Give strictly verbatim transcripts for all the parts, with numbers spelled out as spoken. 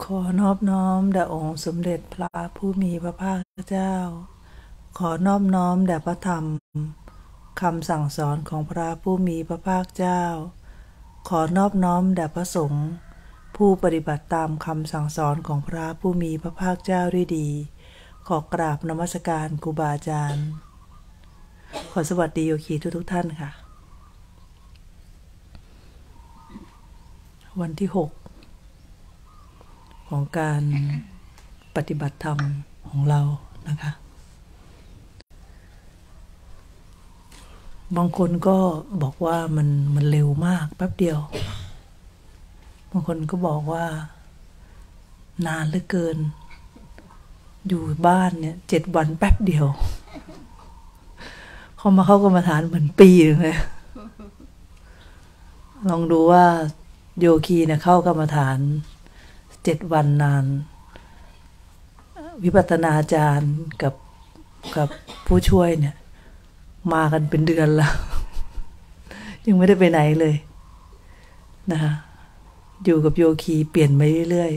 ขอนอบน้อมแด่องค์สมเด็จพระผู้มีพระภาคเจ้าขอนอบน้อมแด่พระธรรมคำสั่งสอนของพระผู้มีพระภาคเจ้าขอนอบน้อมแด่พระสงฆ์ผู้ปฏิบัติตามคำสั่งสอนของพระผู้มีพระภาคเจ้าด้วยดีขอกราบนมัสการครูบาอาจารย์ขอสวัสดีโยคีทุกทุกท่านค่ะวันที่หกของการปฏิบัติธรรมของเรานะคะบางคนก็บอกว่ามันมันเร็วมากแป๊บเดียวบางคนก็บอกว่านานเหลือเกินอยู่บ้านเนี่ยเจ็ดวันแป๊บเดียวเขามาเข้ากรรมฐานเหมือนปีเลยลองดูว่าโยคีเนี่ยเข้ากรรมฐานเจ็ดวันนานวิปัสสนาจารย์กับกับผู้ช่วยเนี่ยมากันเป็นเดือนแล้วยังไม่ได้ไปไหนเลยนะคะอยู่กับโยคีเปลี่ยนไปเรื่อย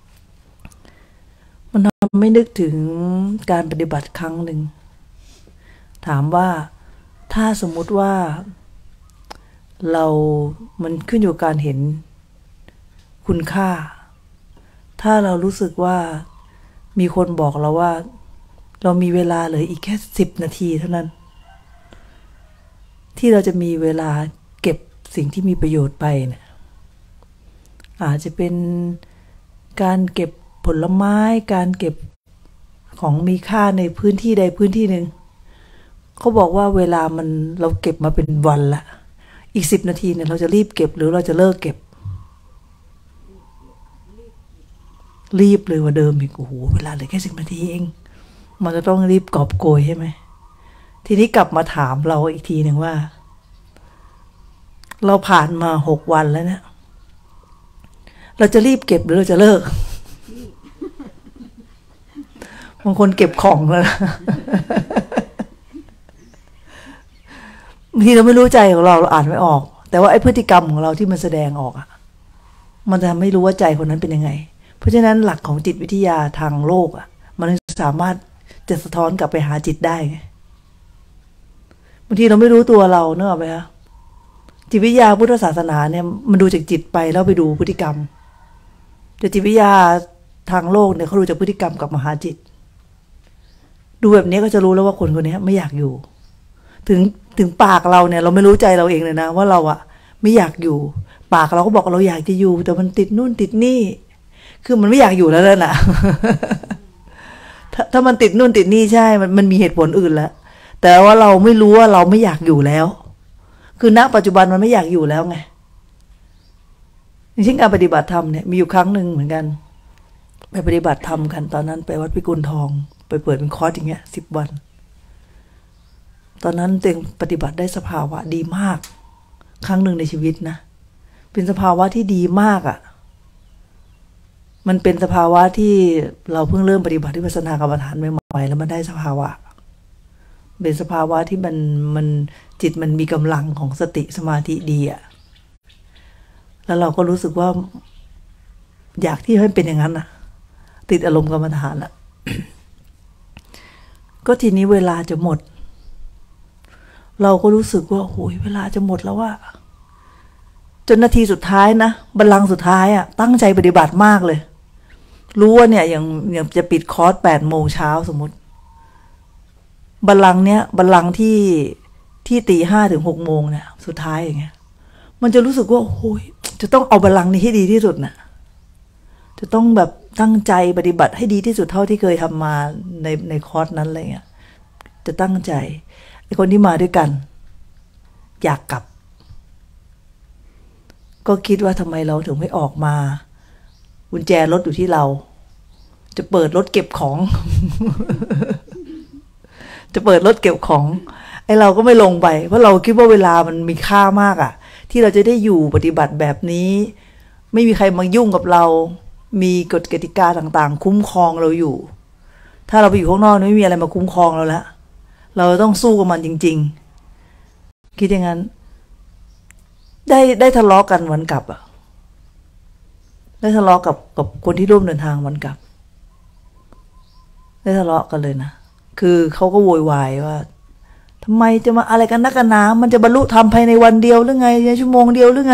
ๆมันทำไม่นึกถึงการปฏิบัติครั้งหนึ่งถามว่าถ้าสมมุติว่าเรามันขึ้นอยู่กับการเห็นคุณค่าถ้าเรารู้สึกว่ามีคนบอกเราว่าเรามีเวลาเหลืออีกแค่สิบนาทีเท่านั้นที่เราจะมีเวลาเก็บสิ่งที่มีประโยชน์ไปเนี่ยอาจจะเป็นการเก็บผลไม้การเก็บของมีค่าในพื้นที่ใดพื้นที่หนึ่งเขาบอกว่าเวลามันเราเก็บมาเป็นวันละอีกสิบนาทีเนี่ยเราจะรีบเก็บหรือเราจะเลิกเก็บรีบเลยกว่าเดิมอีกโอ้โหเวลาเหลือแค่สิบนาทีเองมันจะต้องรีบกอบโกยใช่ไหมทีนี้กลับมาถามเราอีกทีหนึ่งว่าเราผ่านมาหกวันแล้วเนี่ยเราจะรีบเก็บหรือเราจะเลิกบางคนเก็บของแล้วนะบางทีเราไม่รู้ใจของเราเราอ่านไม่ออกแต่ว่าไอ้พฤติกรรมของเราที่มันแสดงออกอ่ะมันจะไม่รู้ว่าใจคนนั้นเป็นยังไงเพราะฉะนั้นหลักของจิตวิทยาทางโลกอ่ะมันสามารถจะสะท้อนกลับไปหาจิตได้ไงบางทีเราไม่รู้ตัวเราเนอะไหมคะจิตวิทยาพุทธศาสนาเนี่ยมันดูจากจิตไปแล้วไปดูพฤติกรรมแต่จิตวิทยาทางโลกเนี่ยเขาดูจากพฤติกรรมกับมหาจิตดูแบบนี้ก็จะรู้แล้วว่าคนคนนี้ไม่อยากอยู่ถึงถึงปากเราเนี่ยเราไม่รู้ใจเราเองเลยนะว่าเราอะไม่อยากอยู่ปากเราก็บอกเราอยากจะอยู่แต่มันติดนู่นติดนี่คือมันไม่อยากอยู่แล้วน่ะ ถ้าถ้ามันติดนู่นติดนี่ใช่มันมันมีเหตุผลอื่นแล้วแต่ว่าเราไม่รู้ว่าเราไม่อยากอยู่แล้วคือณปัจจุบันมันไม่อยากอยู่แล้วไงอย่างเช่นการปฏิบัติธรรมเนี่ยมีอยู่ครั้งหนึ่งเหมือนกันไปปฏิบัติธรรมกันตอนนั้นไปวัดพิกุลทองไปเปิดเป็นคอร์สอย่างเงี้ยสิบวันตอนนั้นตัวเองปฏิบัติได้สภาวะดีมากครั้งหนึ่งในชีวิตนะเป็นสภาวะที่ดีมากอ่ะมันเป็นสภาวะที่เราเพิ่งเริ่มปฏิบัติวิปัสสนากรรมฐานใหม่ๆแล้วมันได้สภาวะเป็นสภาวะที่มันมันจิตมันมีกำลังของสติสมาธิดีอ่ะแล้วเราก็รู้สึกว่าอยากที่ให้เป็นอย่างนั้นนะติดอารมณ์กรรมฐานอ่ะ ก็ทีนี้เวลาจะหมดเราก็รู้สึกว่าโอ้ยเวลาจะหมดแล้วว่าจนนาทีสุดท้ายนะบัลลังก์สุดท้ายอ่ะตั้งใจปฏิบัติมากเลยรู้ว่าเนี่ยอย่างอย่างจะปิดคอร์สแปดโมงเช้าสมมติบัลลังก์เนี้ยบัลลังก์ที่ที่ตีห้าถึงหกโมงเนี่ยสุดท้ายอย่างเงี้ยมันจะรู้สึกว่าโอ้ยจะต้องเอาบัลลังก์นี้ให้ดีที่สุดน่ะจะต้องแบบตั้งใจปฏิบัติให้ดีที่สุดเท่าที่เคยทำมาในในคอร์สนั้นอะไรเงี้ยจะตั้งใจไอ้คนที่มาด้วยกันอยากกลับก็คิดว่าทำไมเราถึงไม่ออกมากุญแจรถอยู่ที่เราจะเปิดรถเก็บของ จะเปิดรถเก็บของไอ้เราก็ไม่ลงไปเพราะเราคิดว่าเวลามันมีค่ามากอ่ะที่เราจะได้อยู่ปฏิบัติแบบนี้ไม่มีใครมายุ่งกับเรามีกฎกติกาต่างๆคุ้มครองเราอยู่ถ้าเราไปอยู่ข้างนอกไม่มีอะไรมาคุ้มครองเราแล้วเราต้องสู้กับมันจริงๆคิดอย่างนั้นได้ได้ทะเลาะกันวันกลับอ่ะได้ทะเลาะกับกับคนที่ร่วมเดินทางวันกลับได้ทะเลาะกันเลยนะคือเขาก็โวยวายว่าทำไมจะมาอะไรกันนักกันหนามันจะบรรลุธรรมภายในวันเดียวหรือไงในชั่วโมงเดียวหรือไง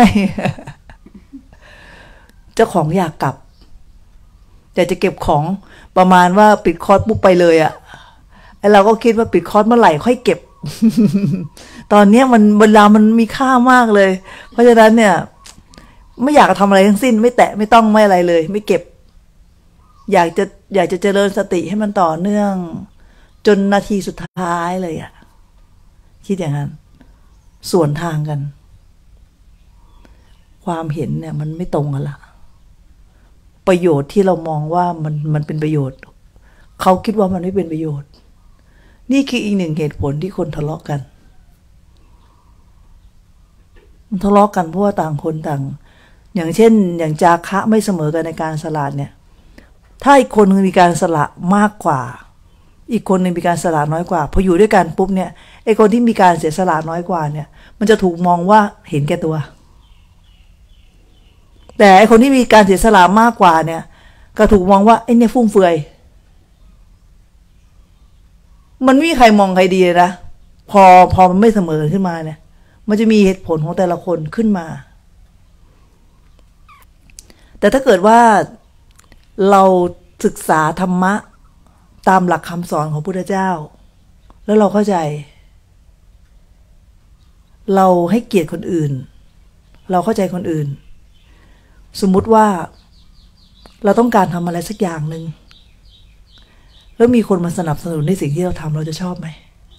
เจ้าของอยากกลับแต่จะเก็บของประมาณว่าปิดคอร์สปุ๊บไปเลยอะไอเราก็คิดว่าปิดคอร์สเมื่อไหร่ค่อยเก็บ ตอนนี้มันเวลามันมีค่ามากเลยเพราะฉะนั้นเนี่ยไม่อยากทำอะไรทั้งสิ้นไม่แตะไม่ต้องไม่อะไรเลยไม่เก็บอยากจะอยากจะเจริญสติให้มันต่อเนื่องจนนาทีสุดท้ายเลยอะคิดอย่างนั้นส่วนทางกันความเห็นเนี่ยมันไม่ตรงกันละประโยชน์ที่เรามองว่ามันมันเป็นประโยชน์เขาคิดว่ามันไม่เป็นประโยชน์นี่คืออีกหนึ่งเหตุผลที่คนทะเลาะกันมันทะเลาะกันเพราะว่าต่างคนต่างอย่างเช่นอย่างจาคะไม่เสมอกันในการสละเนี่ยถ้าอีกคนนึงมีการสละมากกว่าอีกคนนึงมีการสละน้อยกว่าพออยู่ด้วยกันปุ๊บเนี่ยไอ้คนที่มีการเสียสละน้อยกว่าเนี่ยมันจะถูกมองว่าเห็นแก่ตัวแต่ไอ้คนที่มีการเสียสละมากกว่าเนี่ยก็ถูกมองว่าไอ้เนี่ยฟุ่มเฟือยมันไม่มีใครมองใครดีเลยนะพอพอมันไม่เสมอขึ้นมาเนี่ยมันจะมีเหตุผลของแต่ละคนขึ้นมาแต่ถ้าเกิดว่าเราศึกษาธรรมะตามหลักคำสอนของพุทธเจ้าแล้วเราเข้าใจเราให้เกียรติคนอื่นเราเข้าใจคนอื่นสมมุติว่าเราต้องการทำอะไรสักอย่างหนึ่งแล้วมีคนมาสนับสนุนในสิ่งที่เราทำเราจะชอบไหม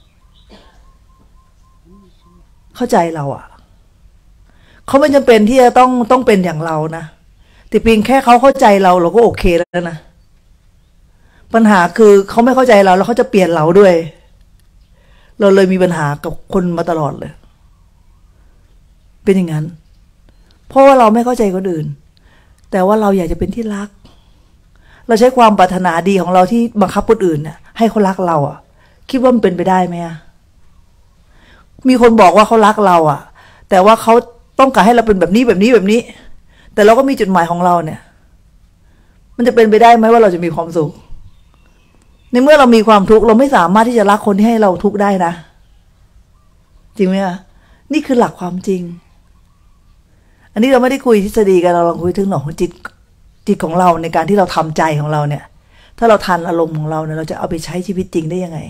เข้าใจเราอ่ะเขาไม่จำเป็นที่จะต้องต้องเป็นอย่างเรานะแต่เพียงแค่เขาเข้าใจเราเราก็โอเคแล้วนะปัญหาคือเขาไม่เข้าใจเราแล้วเขาจะเปลี่ยนเราด้วยเราเลยมีปัญหากับคนมาตลอดเลยเป็นอย่างนั้นเพราะว่าเราไม่เข้าใจคนอื่นแต่ว่าเราอยากจะเป็นที่รักเราใช้ความปรารถนาดีของเราที่บังคับคนอื่นเนี่ยให้เขารักเราอ่ะคิดว่ามันเป็นไปได้ไหมอ่ะมีคนบอกว่าเขารักเราอ่ะแต่ว่าเขาต้องการให้เราเป็นแบบนี้แบบนี้แบบนี้แต่เราก็มีจุดหมายของเราเนี่ยมันจะเป็นไปได้ไหมว่าเราจะมีความสุขในเมื่อเรามีความทุกข์เราไม่สามารถที่จะรักคนที่ให้เราทุกข์ได้นะจริงไหมอ่ะนี่คือหลักความจริงอันนี้เราไม่ได้คุยทฤษฎีกันเราลองคุยถึงหนของจิตจิตของเราในการที่เราทำใจของเราเนี่ยถ้าเราทันอารมณ์ของเราเนี่ยเราจะเอาไปใช้ชีวิตจริงได้ยังไง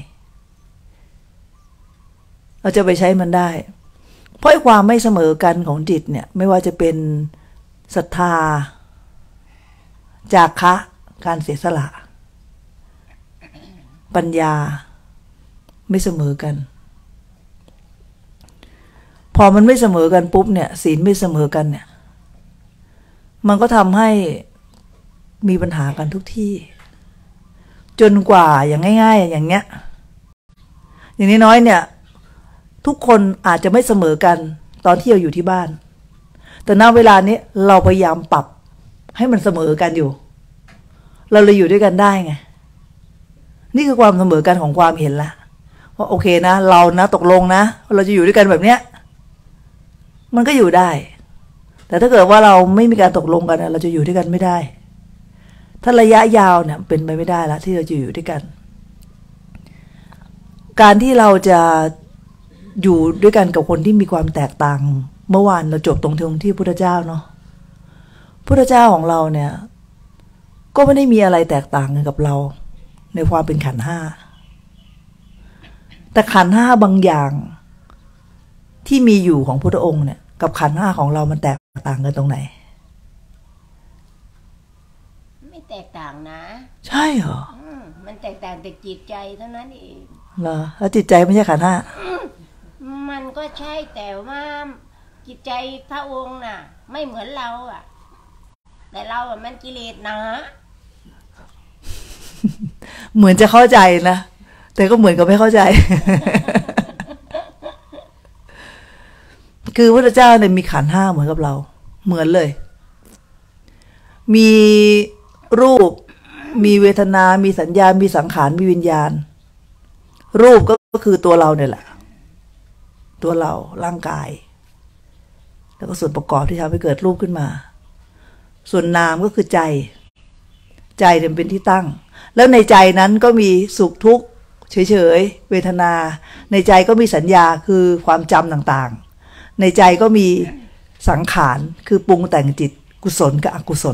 เราจะไปใช้มันได้เพราะความไม่เสมอกันของจิตเนี่ยไม่ว่าจะเป็นศรัทธาจาคะการเสียสละปัญญาไม่เสมอกันพอมันไม่เสมอกันปุ๊บเนี่ยศีลไม่เสมอกันเนี่ยมันก็ทำให้มีปัญหากันทุกที่จนกว่าอย่างง่ายๆอย่างเงี้ยอย่างน้อยๆเนี่ยทุกคนอาจจะไม่เสมอกันตอนที่เราอยู่ที่บ้านแต่ณเวลานี้เราพยายามปรับให้มันเสมอกันอยู่เราเลยอยู่ด้วยกันได้ไงนี่คือความเสมอกันของความเห็นละว่าโอเคนะเรานะตกลงนะเราจะอยู่ด้วยกันแบบเนี้ยมันก็อยู่ได้แต่ถ้าเกิดว่าเราไม่มีการตกลงกันเราจะอยู่ด้วยกันไม่ได้ถ้าระยะยาวเนี่ยเป็นไปไม่ได้ละที่เราจะอยู่ด้วยกันการที่เราจะอยู่ด้วยกันกับคนที่มีความแตกต่างเมื่อวานเราจบตรงที่ที่พุทธเจ้าเนาะพุทธเจ้าของเราเนี่ยก็ไม่ได้มีอะไรแตกต่างกันกับเราในความเป็นขันธ์ห้าแต่ขันธ์ห้าบางอย่างที่มีอยู่ของพุทธองค์เนี่ยกับขันธ์ห้าของเรามันแตกต่างกันตรงไหนไม่แตกต่างนะใช่เหรอมันแตกต่างแต่จิตใจเท่านั้นเองเหรอแล้วจิตใจไม่ใช่ขันธ์ห้ามันก็ใช่แต่ว่าจิตใจพระองค์น่ะไม่เหมือนเราอ่ะแต่เราอ่ะมันกิเลสนะเหมือนจะเข้าใจนะแต่ก็เหมือนกับไม่เข้าใจ คือพระเจ้าเนี่ยมีขันธ์ห้าเหมือนกับเราเหมือนเลยมีรูปมีเวทนามีสัญญามีสังขารมีวิญญาณรูปก็คือตัวเราเนี่ยแหละตัวเราร่างกายแล้วก็ส่วนประกอบที่ทำให้เกิดรูปขึ้นมาส่วนนามก็คือใจใจเป็นที่ตั้งแล้วในใจนั้นก็มีสุขทุกข์เฉยๆเวทนาในใจก็มีสัญญาคือความจำต่างๆในใจก็มีสังขารคือปรุงแต่งจิตกุศลกับอกุศล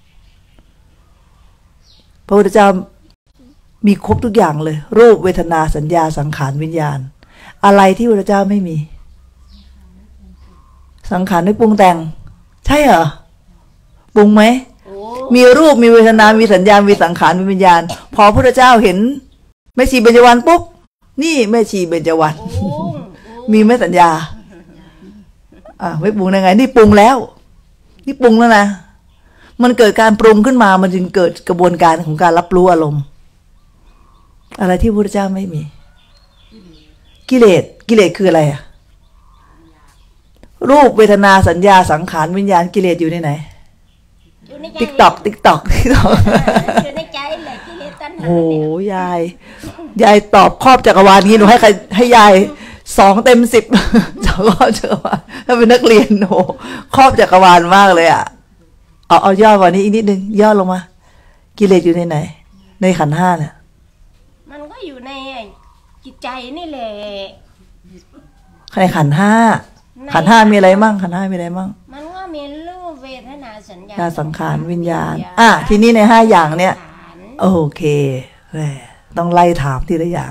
พระพุทธเจ้ามีครบทุกอย่างเลยรูปเวทนาสัญญาสังขารวิญญาณอะไรที่พระพุทธเจ้าไม่มีสังขารไม่ปรุงแต่งใช่เหรอปรุงไหมมีรูปมีเวทนามีสัญญามีสังขารมีวิญญาณพอพระพุทธเจ้าเห็นแม่ชีเบญจวรรณปุ๊บนี่แม่ชีเบญจวรรณมีไหมสัญญาอ่าไม่ปรุงได้ไงนี่ปรุงแล้วนี่ปรุงแล้วนะมันเกิดการปรุงขึ้นมามันจึงเกิดกระบวนการของการรับรู้อารมณ์อะไรที่พระพุทธเจ้าไม่มีกิเลสกิเลสคืออะไรอะรูปเวทนาสัญญาสังขารวิญญาณกิเลสอยู่ในไหนติ๊กตอกติ๊กตอกติ๊กตอกอยู่ในใจแหละกิเลสตัณหาโอ้ยายยายตอบครอบจักรวาลนี้หนูให้ใครให้ยายสองเต็มสิบจะครอบจักรวาลถ้าเป็นนักเรียนโอ้ครอบจักรวาลมากเลยอ่ะเอาเอาย่อกว่านี้อีกนิดนึงย่อลงมากิเลสอยู่ในไหนในขันธ์ห้าเนี่ยมันก็อยู่ในจิตใจนี่แหละในขันธ์ห้าขันธ์ห้ามีอะไรมั่งขันธ์ห้ามีอะไรมั่งมันก็มีรูปเวทนาสัญญาสังขารวิญญาณอ่ะทีนี้ในห้าอย่างเนี่ยโอเคแหมต้องไล่ถามทีละอย่าง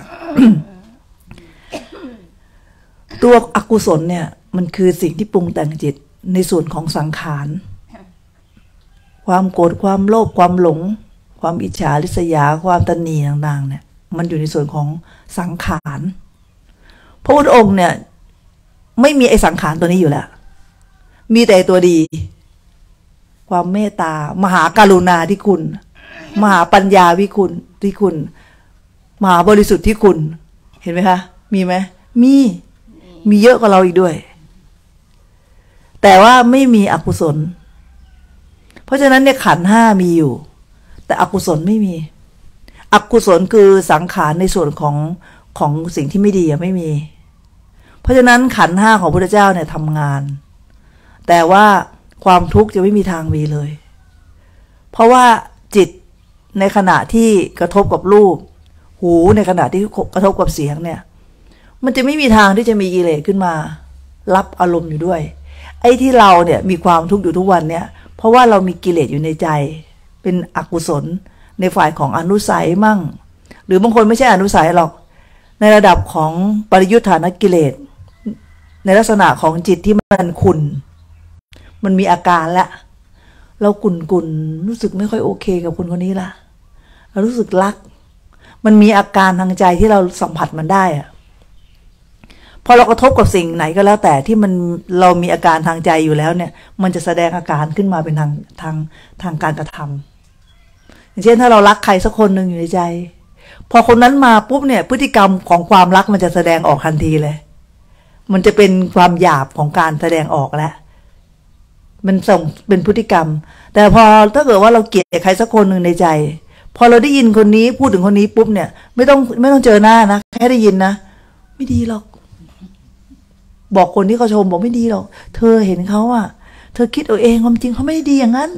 ตัวอกุศลเนี่ยมันคือสิ่งที่ปรุงแต่งจิตในส่วนของสังขารความโกรธความโลภความหลงความอิจฉาริษยาความตนีต่างๆเนี่ยมันอยู่ในส่วนของสังขารพระพุทธองค์เนี่ยไม่มีไอ้สังขารตัวนี้อยู่แล้วมีแต่ตัวดีความเมตตามหาการุณาธิคุณมหาปัญญาวิคุณที่คุณมหาบริสุทธิ์ที่คุณเห็นไหมคะมีไหมมีมีเยอะกว่าเราอีกด้วยแต่ว่าไม่มีอกุศลเพราะฉะนั้นเนี่ยขันธ์ห้ามีอยู่แต่อกุศลไม่มีอกุศลคือสังขารในส่วนของของสิ่งที่ไม่ดีอะไม่มีเพราะฉะนั้นขันธ์ห้าของพระพุทธเจ้าเนี่ยทำงานแต่ว่าความทุกข์จะไม่มีทางมีเลยเพราะว่าจิตในขณะที่กระทบกับรูปหูในขณะที่กระทบกับเสียงเนี่ยมันจะไม่มีทางที่จะมีกิเลสขึ้นมารับอารมณ์อยู่ด้วยไอ้ที่เราเนี่ยมีความทุกข์อยู่ทุกวันเนี่ยเพราะว่าเรามีกิเลสอยู่ในใจเป็นอกุศลในฝ่ายของอนุสัยมั่งหรือบางคนไม่ใช่อนุสัยหรอกในระดับของปริยุทธานกิเลสในลักษณะของจิตที่มันขุ่นมันมีอาการละเรากุ่นกุ่นรู้สึกไม่ค่อยโอเคกับคนคนนี้ละเรารู้สึกรักมันมีอาการทางใจที่เราสัมผัสมันได้อะพอเรากระทบกับสิ่งไหนก็แล้วแต่ที่มันเรามีอาการทางใจอยู่แล้วเนี่ยมันจะแสดงอาการขึ้นมาเป็นทางทางทางการกระทำอย่างเช่นถ้าเรารักใครสักคนหนึ่งอยู่ในใจพอคนนั้นมาปุ๊บเนี่ยพฤติกรรมของความรักมันจะแสดงออกทันทีเลยมันจะเป็นความหยาบของการแสดงออกแล้วมันส่งเป็นพฤติกรรมแต่พอถ้าเกิดว่าเราเกลียดใครสักคนหนึ่งในใจพอเราได้ยินคนนี้พูดถึงคนนี้ปุ๊บเนี่ยไม่ต้องไม่ต้องเจอหน้านะแค่ได้ยินนะไม่ดีหรอกบอกคนที่เขาชมบอกไม่ดีหรอกเธอเห็นเขาอ่ะเธอคิดเอาเองความจริงเขาไม่ได้ดีอย่างนั้น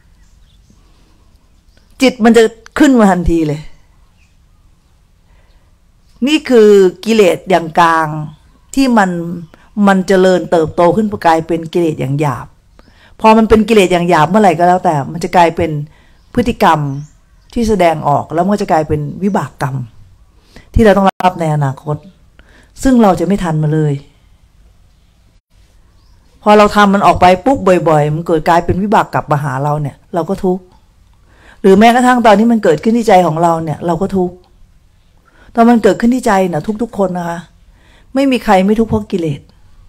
จิตมันจะขึ้นมาทันทีเลยนี่คือกิเลสอย่างกลางที่มันมันเจริญเติบโตขึ้นกลายเป็นกิเลสอย่างหยาบพอมันเป็นกิเลสอย่างหยาบเมื่อไหร่ก็แล้วแต่มันจะกลายเป็นพฤติกรรมที่แสดงออกแล้วมันจะกลายเป็นวิบากกรรมที่เราต้องรับในอนาคตซึ่งเราจะไม่ทันมาเลยพอเราทำมันออกไปปุ๊บบ่อยๆมันเกิดกลายเป็นวิบากกลับมาหาเราเนี่ยเราก็ทุกข์หรือแม้กระทั่งตอนนี้มันเกิดขึ้นที่ใจของเราเนี่ยเราก็ทุกข์ตอนมันเกิดขึ้นที่ใจเนี่ยทุกๆคนนะคะไม่มีใครไม่ทุกข์เพราะกิเลส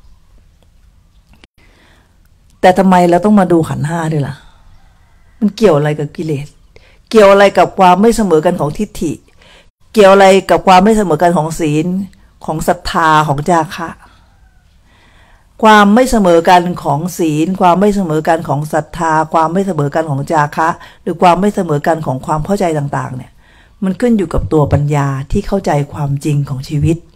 แต่ทำไมเราต้องมาดูขันธ์ห้าด้วยล่ะมันเกี่ยวอะไรกับกิเลสเกี่ยวอะไรกับความไม่เสมอกันของทิฏฐิเกี่ยวอะไรกับความไม่เสมอกันของศีลของศรัทธาของจาคะความไม่เสมอกันของศีลความไม่เสมอกันของศรัทธาความไม่เสมอกันของจาคะหรือความไม่เสมอกันของความเข้าใจต่างๆเนี่ยมันขึ้นอยู่กับตัวปัญญาที่เข้าใจความจริงของชีวิต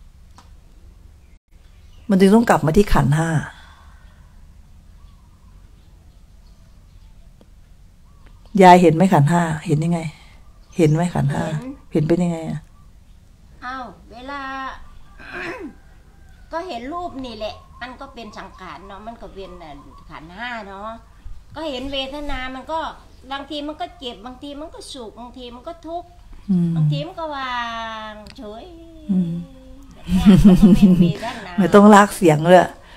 มันจึงต้องกลับมาที่ขันธ์ห้ายายเห็นไหมขันธ์ห้าเห็นยังไงเห็นไหมขันธ์ห้าเห็นเห็นเป็นยังไงอ่ะอ้าวเวลา ก็เห็นรูปนี่แหละมันก็เป็นสังขารเนาะมันก็เป็นขันธ์ห้าเนาะก็เห็นเวทนามันก็บางทีมันก็เจ็บบางทีมันก็สุขบางทีมันก็ทุกข์อืมบางทีมันก็วางเฉยอืมแบบเนี้ยมันก็เป็นเวทนาไม่ต้องลากเสียงเลย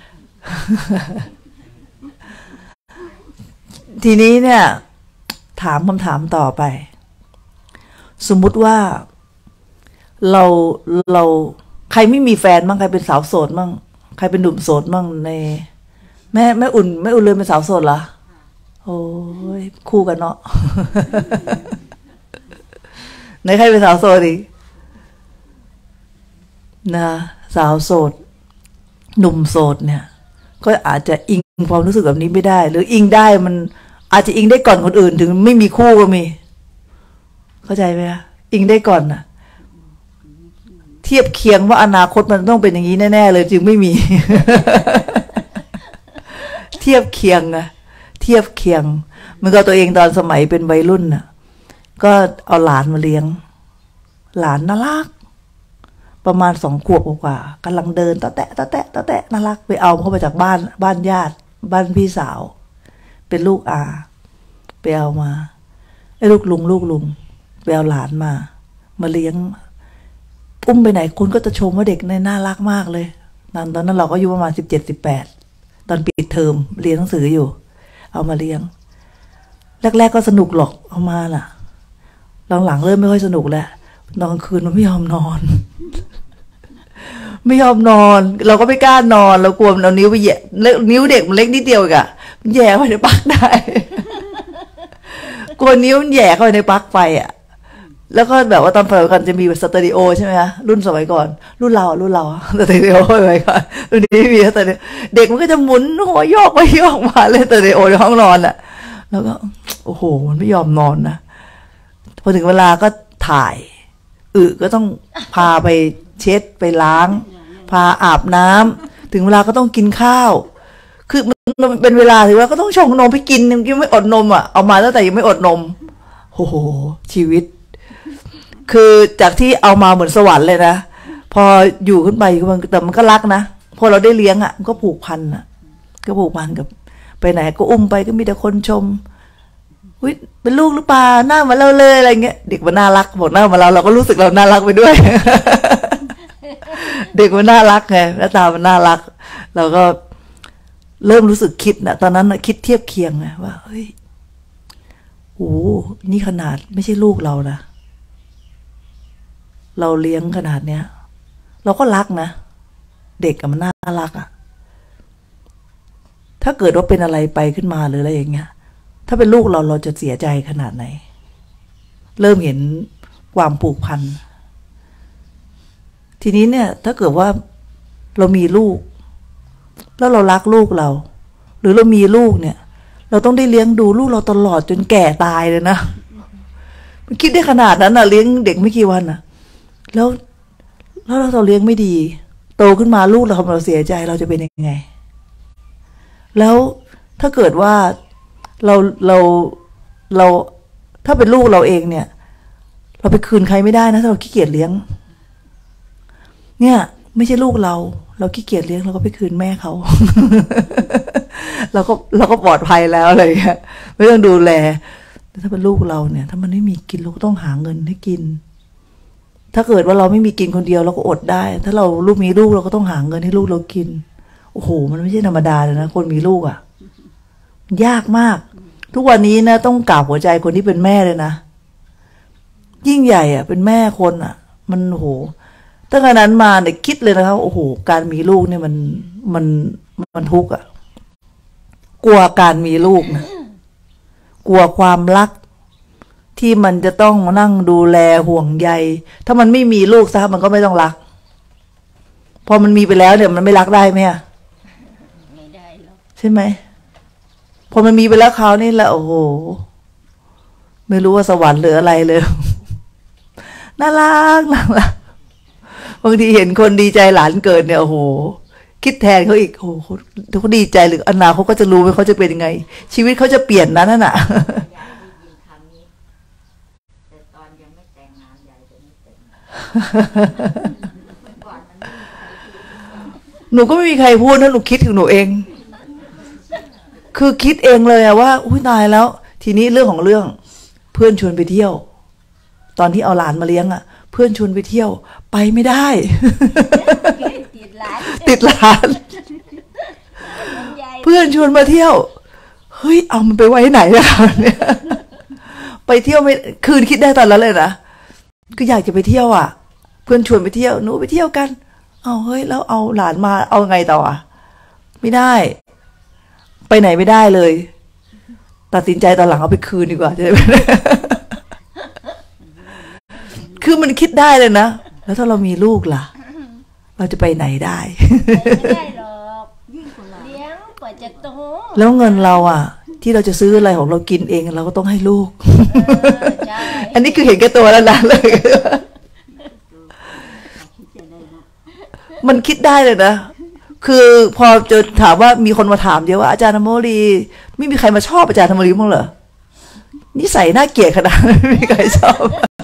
ทีนี้เนี่ย ถามคำถามต่อไป สมมุติว่าเราเราใครไม่มีแฟนบ้างใครเป็นสาวโสดบ้างใครเป็นหนุ่มโสดบ้างในแม่แม่อุ่นแม่อุ่นเลยเป็นสาวโสดเหรอโอ้ยคู่กันเนาะ ไหนใครเป็นสาวโสดอีกนะสาวโสดหนุ่มโสดเนี่ยก็อาจจะอิงความรู้สึกแบบนี้ไม่ได้ หรืออิงได้มันอาจจะอิงได้ก่อนคนอื่นถึงไม่มีคู่ก็มี เข้าใจไหมคะอิงได้ก่อนน่ะ เทียบเคียงว่าอนาคตมันต้องเป็นอย่างนี้แน่ๆเลยจึงไม่มี เทียบเคียงอะเทียบเคียงมันก็ตัวเองตอนสมัยเป็นวัยรุ่นน่ะก็เอาหลานมาเลี้ยง หลานน่ารักประมาณสองขวบกว่ากำลังเดินตะแตะตะแตะตะแตะน่ารักไปเอาเข้ามาจากบ้านบ้านญาติบ้านพี่สาวเป็นลูกอาไปเอามาไอ้ลูกลุงลูกลุงไปเอาหลานมามาเลี้ยงอุ้มไปไหนคนก็จะชมว่าเด็กเนี่ยน่ารักมากเลยตอนตอนนั้นเราก็อายุประมาณสิบเจ็ดสิบแปดตอนปิดเทอมเรียนหนังสืออยู่เอามาเลี้ยงแรกๆก็สนุกหรอกเอามาน่ะหลังๆเริ่มไม่ค่อยสนุกแล้วนอนคืนมันไม่ยอมนอน ไม่ยอมนอนเราก็ไม่กล้านอนเรากลัวมันเอานิ้วไปแย่นิ้วเด็กมันเล็กนิดเดียวอีกอะมันแย่เข้าไปในปลั๊กได้ กลัวนิ้วมันแย่เข้าไปในปลั๊กไฟอะแล้วก็แบบว่าตอนเปิดกันจะมีสเตอริโอใช่ไหมคะรุ่นสมัยก่อนรุ่นเรารุ่นเราสเตอริโอสมัยก่อนรุ่นนี้มีสเตอริโอเด็กมันก็จะหมุนหัวโยกไปโยกมาเลยสเตอริโอในห้องนอนอะแล้วก็โอ้โหมันไม่ยอมนอนนะพอถึงเวลาก็ถ่ายอึก็ต้องพาไปเช็ดไปล้างพาอาบน้ำถึงเวลาก็ต้องกินข้าวคือมันเป็นเวลาถือว่าก็ต้องชงนมไปกินยังไม่อดนมอ่ะเอามาตั้งแต่ยังไม่อดนมโอ้โหชีวิตคือจากที่เอามาเหมือนสวรรค์เลยนะพออยู่ขึ้นไปมันแต่มันก็รักนะพอเราได้เลี้ยงอ่ะก็ผูกพันอ่ะก็ผูกพันกับไปไหนก็อุ้มไปก็มีแต่คนชมอุ๊ยเป็นลูกหรือเปล่าหน้าเหมือนเราเลยอะไรเงี้ยเด็กมันน่ารักบอกหน้าเหมือนเราเราก็รู้สึกเราน่ารักไปด้วย เด็กมันน่ารักไงหน้าตามันน่ารักเราก็เริ่มรู้สึกคิดนะตอนนั้นนะคิดเทียบเคียงนะว่าเฮ้ยโอ้นี่ขนาดไม่ใช่ลูกเรานะเราเลี้ยงขนาดเนี้ยเราก็รักนะเด็กมันน่ารักอะถ้าเกิดว่าเป็นอะไรไปขึ้นมาหรืออะไรอย่างเงี้ยถ้าเป็นลูกเราเราจะเสียใจขนาดไหนเริ่มเห็นความผูกพันทีนี้เนี่ยถ้าเกิดว่าเรามีลูกแล้วเรารักลูกเราหรือเรามีลูกเนี่ยเราต้องได้เลี้ยงดูลูกเราตลอดจนแก่ตายเลยนะมันคิดได้ขนาดนั้นน่ะเลี้ยงเด็กไม่กี่วันน่ะแล้วแล้วเราเลี้ยงไม่ดีโตขึ้นมาลูกเราทำเราเสียใจเราจะเป็นยังไงแล้วถ้าเกิดว่าเราเราเราถ้าเป็นลูกเราเองเนี่ยเราไปคืนใครไม่ได้นะถ้าเราขี้เกียจเลี้ยงเนี่ยไม่ใช่ลูกเราเราขี้เกียจเลี้ยงเราก็ไปคืนแม่เขา เราก็เราก็ปลอดภัยแล้วอะไรเงี้ยไม่ต้องดูแลแต่ถ้าเป็นลูกเราเนี่ยถ้ามันไม่มีกินเราก็ต้องหาเงินให้กินถ้าเกิดว่าเราไม่มีกินคนเดียวเราก็อดได้ถ้าเราลูกมีลูกเราก็ต้องหาเงินให้ลูกเรากินโอ้โหมันไม่ใช่ธรรมดาเลยนะคนมีลูกอ่ะยากมากทุกวันนี้นะต้องกราบหัวใจคนที่เป็นแม่เลยนะยิ่งใหญ่อ่ะเป็นแม่คนอ่ะมันโอ้โหตั้งแต่นั้นมาเนี่ยคิดเลยนะครับโอ้โหการมีลูกเนี่ยมันมันมันทุกข์อ่ะกลัวการมีลูกนะกลัวความรักที่มันจะต้องมานั่งดูแลห่วงใยถ้ามันไม่มีลูกซะมันก็ไม่ต้องรักพอมันมีไปแล้วเนี่ยมันไม่รักได้ไหมอ่ะไม่ได้หรอกใช่ไหมพอมันมีไปแล้วคราวนี้แล้วโอ้โหไม่รู้ว่าสวรรค์หรืออะไรเลยน่ารักน่ารักบางทีเห็นคนดีใจหลานเกิดเนี่ยโอ้โหคิดแทนเขาอีกโอ้โหเขาดีใจหรืออนาคตเขาจะรู้ไหมเขาจะเป็นยังไงชีวิตเขาจะเปลี่ยนนั้นน่ะหนูก็ไม่มีใครพูดนะหนูคิดถึงหนูเองคือคิดเองเลยอะว่าอุ้ยตายแล้วทีนี้เรื่องของเรื่องเพื่อนชวนไปเที่ยวตอนที่เอาหลานมาเลี้ยงอะเพื่อนชวนไปเที่ยวไปไม่ได้ติดหลานติดหลานเพื่อนชวนมาเที่ยวเฮ้ยเอามันไปไว้ไหนอะเนี่ยไปเที่ยวไม่คืนคิดได้ตอนนั้นเลยนะก็อยากจะไปเที่ยวอะเพื่อนชวนไปเที่ยวหนูไปเที่ยวกันเอาเฮ้ยแล้วเอาหลานมาเอาไงต่ออะไม่ได้ไปไหนไม่ได้เลยตัดสินใจตอนหลังเอาไปคืนดีกว่าจะได้คือมันคิดได้เลยนะแล้วถ้าเรามีลูกล่ะเราจะไปไหนได้ไม่ได้หรอกเลี้ยงกว่าจะโตแล้วเงินเราอ่ะที่เราจะซื้ออะไรของเรากินเองเราก็ต้องให้ลูกอันนี้คือเห็นแก่ตัวแล้วนะเลยมันคิดได้เลยนะคือพอจะถามว่ามีคนมาถามเยอะว่าอาจารย์ธรรมวรีไม่มีใครมาชอบอาจารย์ธรรมวรีมั้งเหรอนิสัยน่าเกลียดขนาดไม่มีใครชอบ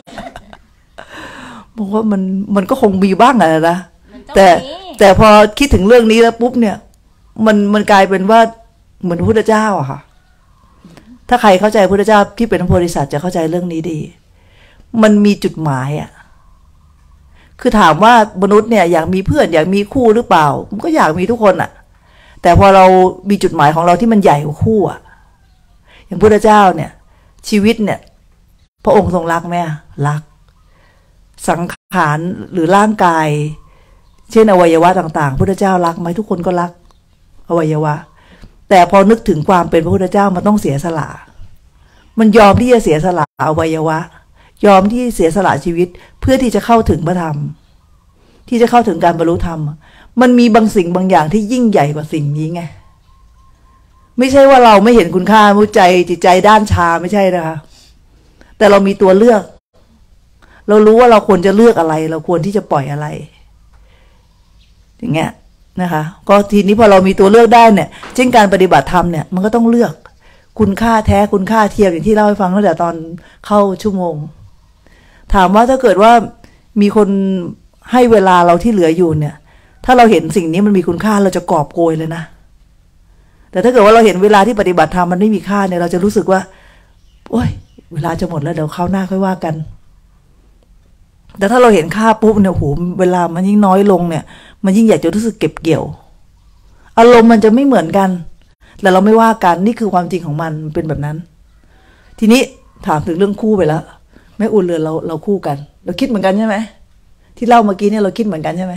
บอกว่ามันมันก็คงมีบ้างอะนะแต่แต่พอคิดถึงเรื่องนี้แล้วปุ๊บเนี่ยมันมันกลายเป็นว่าเหมือนพระพุทธเจ้าอะค่ะถ้าใครเข้าใจพระพุทธเจ้าที่เป็นพระโพธิสัตว์จะเข้าใจเรื่องนี้ดีมันมีจุดหมายอะคือถามว่ามนุษย์เนี่ยอยากมีเพื่อนอยากมีคู่หรือเปล่ามันก็อยากมีทุกคนอะแต่พอเรามีจุดหมายของเราที่มันใหญ่กว่าคู่อะอย่างพระพุทธเจ้าเนี่ยชีวิตเนี่ยพระองค์ทรงรักไหมรักสังขารหรือร่างกายเช่นอวัยวะต่างๆพระพุทธเจ้ารักไหมทุกคนก็รักอวัยวะแต่พอนึกถึงความเป็นพระพุทธเจ้ามันต้องเสียสละมันยอมที่จะเสียสละอวัยวะยอมที่เสียสละชีวิตเพื่อที่จะเข้าถึงพระธรรมที่จะเข้าถึงการบรรลุธรรมมันมีบางสิ่งบางอย่างที่ยิ่งใหญ่กว่าสิ่งนี้ไงไม่ใช่ว่าเราไม่เห็นคุณค่ามุใจจิตใจด้านชาไม่ใช่นะคะแต่เรามีตัวเลือกเรารู้ว่าเราควรจะเลือกอะไรเราควรที่จะปล่อยอะไรอย่างเงี้ยนะคะก็ทีนี้พอเรามีตัวเลือกได้เนี่ยเช่นการปฏิบัติธรรมเนี่ยมันก็ต้องเลือกคุณค่าแท้คุณค่าเทียมอย่างที่เล่าให้ฟังตั้งแต่ตอนเข้าชั่วโมงถามว่าถ้าเกิดว่ามีคนให้เวลาเราที่เหลืออยู่เนี่ยถ้าเราเห็นสิ่งนี้มันมีคุณค่าเราจะกอบโกยเลยนะแต่ถ้าเกิดว่าเราเห็นเวลาที่ปฏิบัติธรรมมันไม่มีค่าเนี่ยเราจะรู้สึกว่าโอ๊ยเวลาจะหมดแล้วเดี๋ยวคราวหน้าค่อยว่ากันแต่ถ้าเราเห็นค่าปุ๊บเนี่ยโหเวลามันยิ่งน้อยลงเนี่ยมันยิ่งอยากจะรู้สึกเก็บเกี่ยวอารมณ์มันจะไม่เหมือนกันแต่เราไม่ว่ากันนี่คือความจริงของมันเป็นแบบนั้นทีนี้ถามถึงเรื่องคู่ไปแล้วแม่อุ่นเรือนเราเราคู่กันเราคิดเหมือนกันใช่ไหมที่เล่าเมื่อกี้เนี่ยเราคิดเหมือนกันใช่ไหม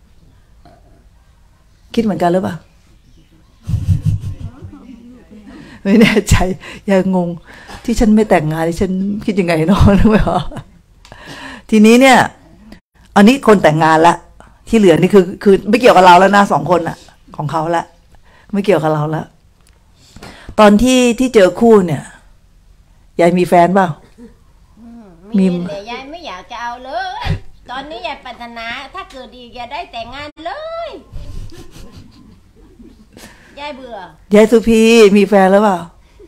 คิดเหมือนกันหรือเปล่าไม่แน่ใจยังงงที่ฉันไม่แต่งงานที่ฉันคิดยังไงเนาะรู้ไหมฮะทีนี้เนี่ยอันนี้คนแต่งงานละที่เหลือนี่คือคือไม่เกี่ยวกับเราแล้วนะสองคนอะของเขาละไม่เกี่ยวกับเราละตอนที่ที่เจอคู่เนี่ยยายมีแฟนเปล่ามีแต่ยายไม่อยากจะเอาเลยตอนนี้ยายปรารถนาถ้าเกิดอีกยายได้แต่งงานเลยยายเบื่อยายสุพีมีแฟนแล้วเปล่า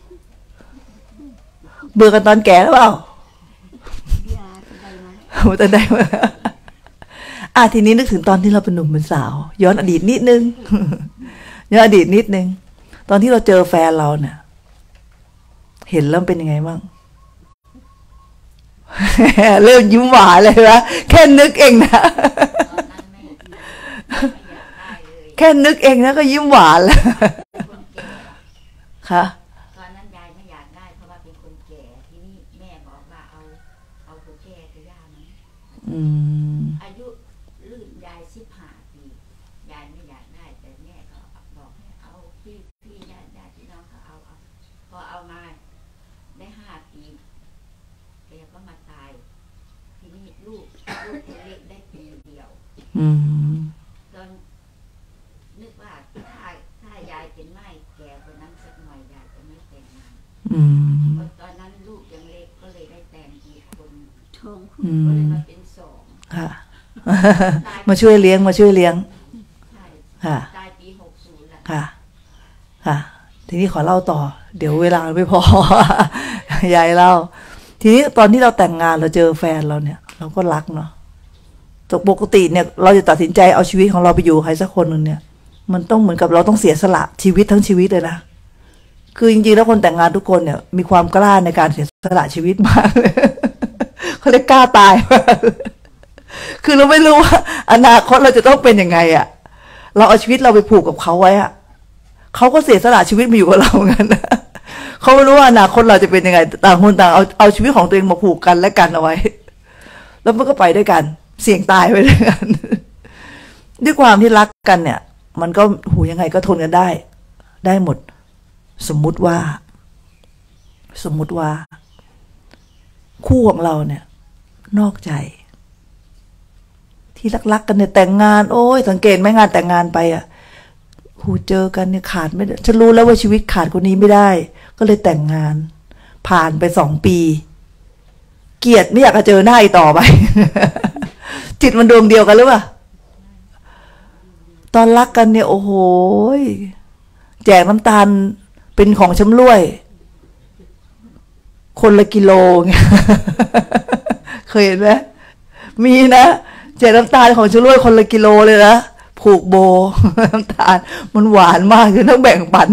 เบื่อกันตอนแก่แล้วเปล่าแต่ได้มาอ่ะทีนี้นึกถึงตอนที่เราเป็นหนุ่มเป็นสาวย้อนอดีตนิดนึงย้อนอดีตนิดนึงตอนที่เราเจอแฟนเราเนี่ยเห็นแล้วเป็นยังไงบ้างเริ่มยิ้มหวานเลยนะแค่นึกเองนะแค่นึกเองนะก็ยิ้มหวานแล้วค่ะตอนนั้นยายไม่อยากได้เพราะว่าเป็นคนแก่ที่นี่แม่บอกว่าเอาเอาคนแก่จะยากมั้ยอายุลื่นยายสิบห้าปียายไม่อยากได้แต่แม่ก็บอกให้เอาพี่พี่ญาติญาติพี่น้องก็เอาเอาพอเอามาได้ห้าปีแกก็มาตายทีนี้ลูกลูกคนเล็กได้ปีเดียวตอนนึกว่าถ้าถ้ายายเป็นไม่แก่คนนั้นสักหน่อยยายจะไม่แต่งงานตอนนั้นลูกยังเล็กก็เลยได้แต่งอีกคนชงก็เลยมาเป็นสองค่ะมาช่วยเลี้ยงมาช่วยเลี้ยงค่ะตายปีหกสิบแหละค่ะค่ะทีนี้ขอเล่าต่อเดี๋ยวเวลาไม่พอ ยายเล่าทีนี้ตอนที่เราแต่งงานเราเจอแฟนเราเนี่ยเราก็รักเนาะปกติเนี่ยเราจะตัดสินใจเอาชีวิตของเราไปอยู่ใครสักคนหนึ่งเนี่ยมันต้องเหมือนกับเราต้องเสียสละชีวิตทั้งชีวิตเลยนะคือจริงๆแล้วคนแต่งงานทุกคนเนี่ยมีความกล้าในการเสียสละชีวิตมากเลยเขาเรียกกล้าตายคือเราไม่รู้ว่าอนาคตเราจะต้องเป็นยังไงอะเราเอาชีวิตเราไปผูกกับเขาไว้อะเขาก็เสียสละชีวิตมาอยู่กับเรางั้นนะเขาไม่รู้ว่าอนาคตเราจะเป็นยังไงต่างคนต่างเอาเอาชีวิตของตัวเองมาผูกกันและกันเอาไว้แล้วมันก็ไปด้วยกันเสี่ยงตายไปด้วยกันด้วยความที่รักกันเนี่ยมันก็หูยังไงก็ทนกันได้ได้หมดสมมุติว่าสมมุติว่าคู่ของเราเนี่ยนอกใจที่รักๆกันเนี่ยแต่งงานโอ้ยสังเกตไหมงานแต่งงานไปอ่ะหูเจอกันเนี่ยขาดไม่ได้ฉันรู้แล้วว่าชีวิตขาดคนนี้ไม่ได้ก็เลยแต่งงานผ่านไปสองปีเกลียดไม่อยากจะเจอหน้าอีกต่อไป จิตมันดวงเดียวกันหรือเปล่าตอนรักกันเนี่ยโอ้โหแจกน้ำตาลเป็นของชำร่วยคนละกิโลเงี้ย เคยเห็นไหมมีนะแจกน้ำตาลของชำร่วยคนละกิโลเลยนะผูกโบน้ำตาลมันหวานมากคือต้องแบ่งปัน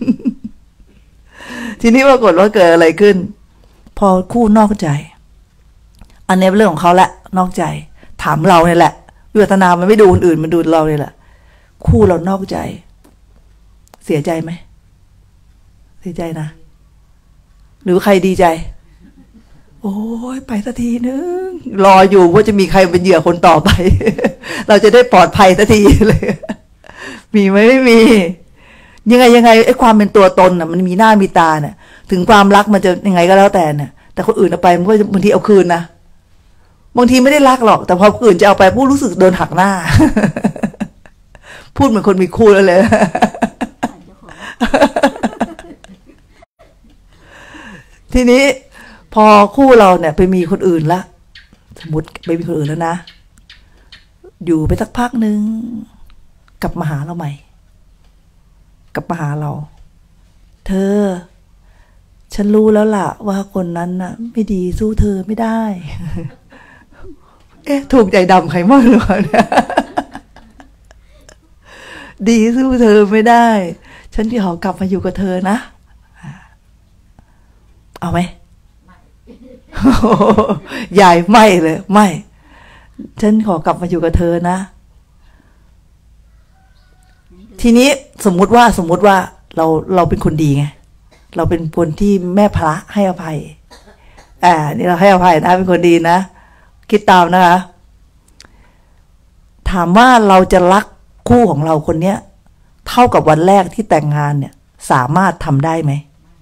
ทีนี้ปรากฏว่าเกิดอะไรขึ้นพอคู่นอกใจอันนี้เป็นเรื่องของเขาแหละนอกใจถามเราเนี่ยแหละวิปัสสนามันไม่ดูคนอื่นมันดูเราเนี่ยแหละคู่เรานอกใจเสียใจไหมเสียใจนะหรือใครดีใจโอ้ยไปสักทีนึงรออยู่ว่าจะมีใครเป็นเหยื่อคนต่อไป เราจะได้ปลอดภัยสักทีเลยมีไหมไม่มียังไงยังไงไอ้ความเป็นตัวตนน่ะมันมีหน้ามีตาเนี่ยถึงความรักมันจะยังไงก็แล้วแต่เนี่ยแต่คนอื่นเอาไปมันก็บางทีเอาคืนนะบางทีไม่ได้รักหรอกแต่พอคนอื่นจะเอาไปผู้รู้สึกโดนหักหน้า พูดเหมือนคนมีคู่แล้วเลย ทีนี้พอคู่เราเนี่ยไปมีคนอื่นละสมมติไปมีคนอื่นแล้วนะอยู่ไปสักพักนึงกลับมาหาเราใหม่กลับมาหาเราเธอฉันรู้แล้วล่ะว่าคนนั้นน่ะไม่ดีสู้เธอไม่ได้ เอ๊ะถูกใจดำใครมั่งหรือเปล่าเนี่ย ดีสู้เธอไม่ได้ฉันที่ขอกลับมาอยู่กับเธอนะเอาไหมยายไม่เลยไม่ฉันขอกลับมาอยู่กับเธอนะทีนี้สมมุติว่าสมมุติว่าเราเราเป็นคนดีไงเราเป็นคนที่แม่พระให้อภัยอ่านี่เราให้อภัยนะเป็นคนดีนะคิดตามนะคะถามว่าเราจะรักคู่ของเราคนเนี้ยเท่ากับวันแรกที่แต่งงานเนี่ยสามารถทำได้ไหม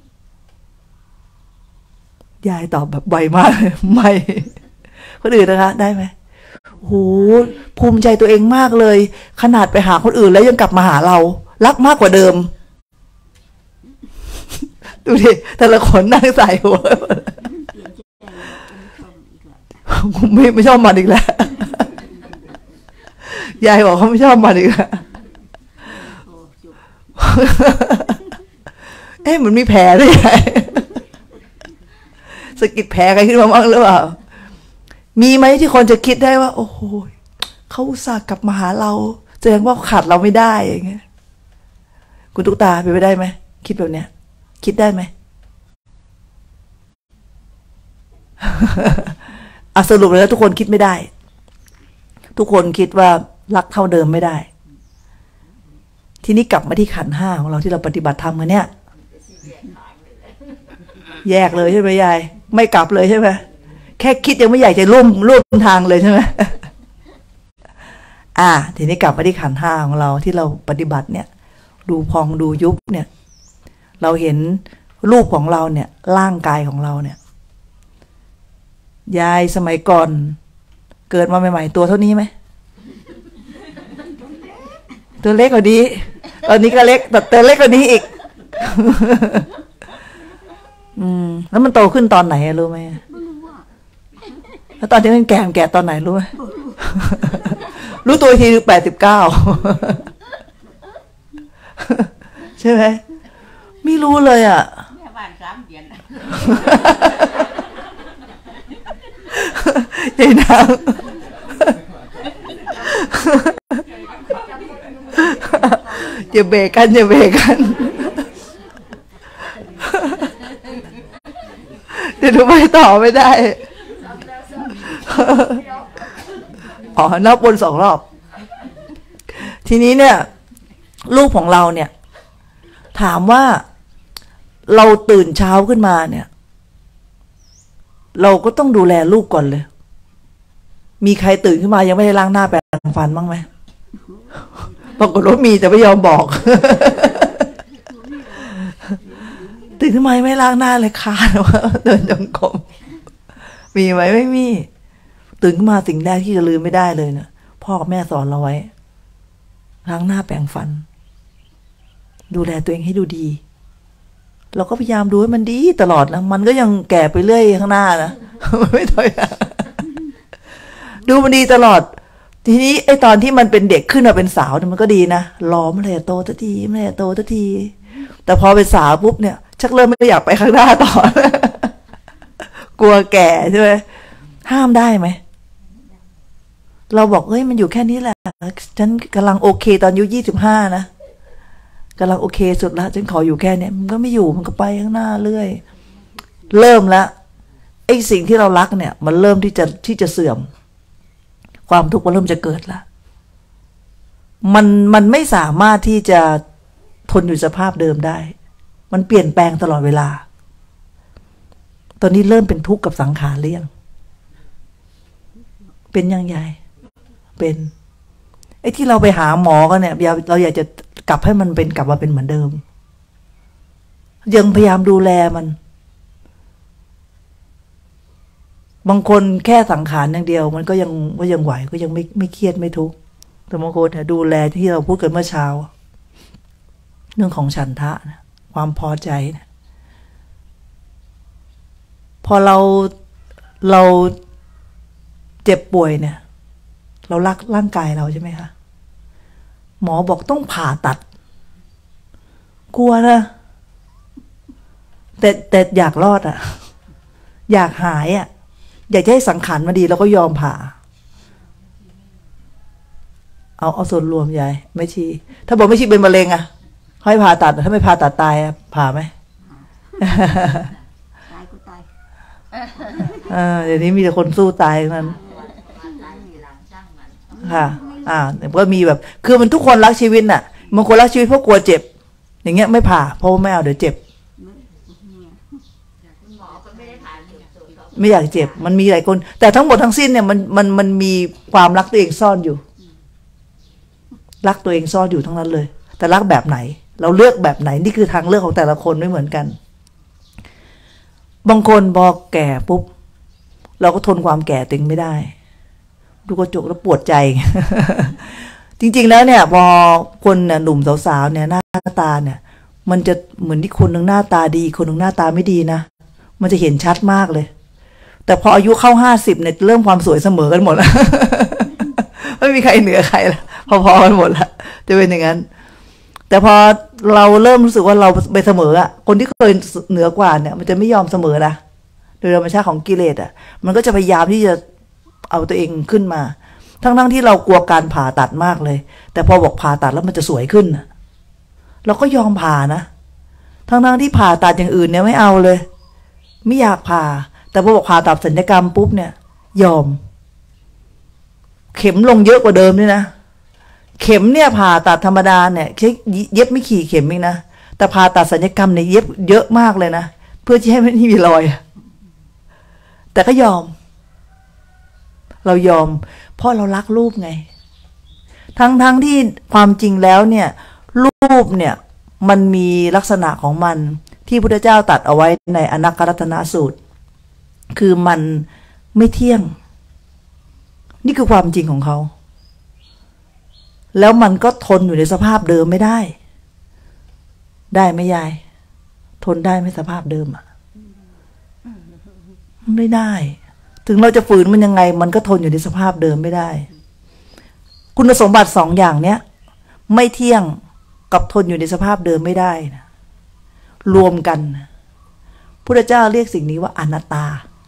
ยายตอบแบบไวมากเลยไม่คนอื่นนะคะได้ไหมโหภูมิใจตัวเองมากเลยขนาดไปหาคนอื่นแล้วยังกลับมาหาเรารักมากกว่าเดิมดูดิแต่ละคนนั่งใส่หัวไม่ไม่ชอบมันอีกแล้วยายบอกเขาไม่ชอบมันอีกแล้วเอ๊ะมันมีแผลด้วยยายสะกิดแผลใครขึ้นมาบ้างหรือเปล่ามีไหมที่คนจะคิดได้ว่าโอ้โหเขาอุตส่าห์กลับมาหาเราแสดงว่าขาดเราไม่ได้อย่างเงี้ยคุณตุ๊กตาเป็นไปได้ไหมคิดแบบเนี้ยคิดได้ไหม อ่ะสรุปเลยแล้วทุกคนคิดไม่ได้ทุกคนคิดว่ารักเท่าเดิมไม่ได้ทีนี้กลับมาที่ขันธ์ห้าของเราที่เราปฏิบัติธรรมกันเนี่ยแยกเลยใช่ไหมยายไม่กลับเลยใช่ไหมแค่คิดยังไม่อยากจะร่วมร่วมทางเลยใช่ไหม อ่าทีนี้กลับมาที่ขันธ์ห้าของเราที่เราปฏิบัติเนี่ยดูพองดูยุบเนี่ยเราเห็นรูปของเราเนี่ยร่างกายของเราเนี่ยยายสมัยก่อนเกิดมาใหม่ๆตัวเท่านี้ไหมตัวเล็กกว่านี้ตอนนี้ก็เล็กแต่ตัวเล็กกว่านี้อีก อืมแล้วมันโตขึ้นตอนไหนรู้ไหมแล้วตอนที่มันแก่แก่ตอนไหนรู้ไหม รู้ตัวทีแปดสิบเก้าใช่ไหมไม่รู้เลยอ่ะแม่บ้านสามเดือนยายนางอย่าเบรกกันอย่าเบรกกันเดี๋ยวหนูไปต่อไม่ได้อ๋อนับบนสองรอบทีนี้เนี่ยลูกของเราเนี่ยถามว่าเราตื่นเช้าขึ้นมาเนี่ยเราก็ต้องดูแลลูกก่อนเลยมีใครตื่นขึ้นมายังไม่ได้ล้างหน้าแปรงฟันบ้างไหมปรากฏว่ามีแต่ไม่ยอมบอกตื่นขึ้นมาไม่ล้างหน้าเลยคาดว่าเดินจงกรมมีไหมไม่มีตื่นขึ้นมาสิ่งแรกที่จะลืมไม่ได้เลยเนี่ยพ่อกับแม่สอนเราไว้ล้างหน้าแปรงฟันดูแลตัวเองให้ดูดีเราก็พยายามดูให้มันดีตลอดนะมันก็ยังแก่ไปเรื่อยข้างหน้านะไม่ถอยดูมันดีตลอดทีนี้ไอ้ตอนที่มันเป็นเด็กขึ้นมาเป็นสาวเนี่ยมันก็ดีนะรอมันเลยโตสักทีไม่โตสักทีแต่พอเป็นสาวปุ๊บเนี่ยชักเริ่มไม่อยากไปข้างหน้าต่อกลัวแก่ใช่ไหมห้ามได้ไหมเราบอกเฮ้ยมันอยู่แค่นี้แหละฉันกำลังโอเคตอนอายุยี่สิบห้านะกำลังโอเคสุดแล้วฉันขออยู่แค่นี้มันก็ไม่อยู่มันก็ไปข้างหน้าเรื่อยเริ่มแล้วไอ้สิ่งที่เรารักเนี่ยมันเริ่มที่จะที่จะเสื่อมความทุกข์มันเริ่มจะเกิดละมันมันไม่สามารถที่จะทนอยู่สภาพเดิมได้มันเปลี่ยนแปลงตลอดเวลาตอนนี้เริ่มเป็นทุกข์กับสังขารเลี่ยงเป็นยังไงเป็นไอ้ที่เราไปหาหมอกันเนี่ยเราอยากจะกลับให้มันเป็นกลับมาเป็นเหมือนเดิมยังพยายามดูแลมันบางคนแค่สังขารอย่างเดียวมันก็ยังก็ยังไหวก็ยังไม่ไม่เครียดไม่ทุกข์แต่บางคนเนี่ยดูแลที่เราพูดกันเมื่อเช้าเรื่องของฉันทะนะความพอใจนะพอเราเราเจ็บป่วยเนี่ยเรารักร่างกายเราใช่ไหมคะหมอบอกต้องผ่าตัดกลัวนะแต่แต่อยากรอดอ่ะอยากหายอ่ะอยากจะให้สังขารมาดีเราก็ยอมผ่าเอาเอาส่วนรวมยายไม่ชี้ถ้าบอกไม่ชี้เป็นมะเร็งอ่ะให้ผ่าตัดถ้าไม่ผ่าตัดตายอ่ะผ่าไหมตายก็ตายอ่าเดี๋ยวนี้มีแต่คนสู้ตายนั้นค่ะอ่าก็มีแบบคือมันทุกคนรักชีวิตน่ะบางคนรักชีวิตเพราะกลัวเจ็บอย่างเงี้ยไม่ผ่าเพราะว่าไม่เอาเดี๋ยวเจ็บไม่อยากเจ็บมันมีหลายคนแต่ทั้งหมดทั้งสิ้นเนี่ยมันมันมันมีความรักตัวเองซ่อนอยู่รักตัวเองซ่อนอยู่ทั้งนั้นเลยแต่รักแบบไหนเราเลือกแบบไหนนี่คือทางเลือกของแต่ละคนไม่เหมือนกันบางคนพอแก่ปุ๊บเราก็ทนความแก่ตัวเองไม่ได้ดูกระจกแล้วปวดใจ จริงๆแล้วเนี่ยพอคนเนี่ยหนุ่มสาวๆเนี่ยหน้าตาเนี่ยมันจะเหมือนที่คนหนึ่งหน้าตาดีคนหนึ่งหน้าตาไม่ดีนะมันจะเห็นชัดมากเลยแต่พออายุเข้าห้าสิบเนี่ยเริ่มความสวยเสมอกันหมดแล้ว ไม่มีใครเหนือใครละพอๆกันหมดละจะเป็นอย่างนั้นแต่พอเราเริ่มรู้สึกว่าเราไปเสมออ่ะคนที่เคยเหนือกว่าเนี่ยมันจะไม่ยอมเสมอนะโดยธรรมชาติของกิเลสอ่ะมันก็จะพยายามที่จะเอาตัวเองขึ้นมาทั้งๆที่เรากลัวการผ่าตัดมากเลยแต่พอบอกผ่าตัดแล้วมันจะสวยขึ้นเราก็ยอมผ่านะทั้งๆที่ผ่าตัดอย่างอื่นเนี่ยไม่เอาเลยไม่อยากผ่าแต่พอบอกผ่าตัดศัลยกรรมปุ๊บเนี่ยยอมเข็มลงเยอะกว่าเดิมด้วยนะเข็มเนี่ยผ่าตัดธรรมดาเนี่ยใช้เย็บไม่ขี่เข็มเองนะแต่ผ่าตัดศัลยกรรมเนี่ยเย็บเยอะมากเลยนะเพื่อที่ให้ไม่มีรอยแต่ก็ยอมเรายอมเพราะเรารักรูปไงทั้งๆ ท, ที่ความจริงแล้วเนี่ยรูปเนี่ยมันมีลักษณะของมันที่พุทธเจ้าตรัสเอาไว้ในอนักขรัตนสูตรคือมันไม่เที่ยงนี่คือความจริงของเขาแล้วมันก็ทนอยู่ในสภาพเดิมไม่ได้ได้ไหมยายทนได้ไหมสภาพเดิมอ่ะไม่ได้ถึงเราจะฝืนมันยังไงมันก็ทนอยู่ในสภาพเดิมไม่ได้คุณสมบัติสองอย่างเนี้ยไม่เที่ยงกับทนอยู่ในสภาพเดิมไม่ได้นะรวมกันพุทธเจ้าเรียกสิ่งนี้ว่าอนัตตา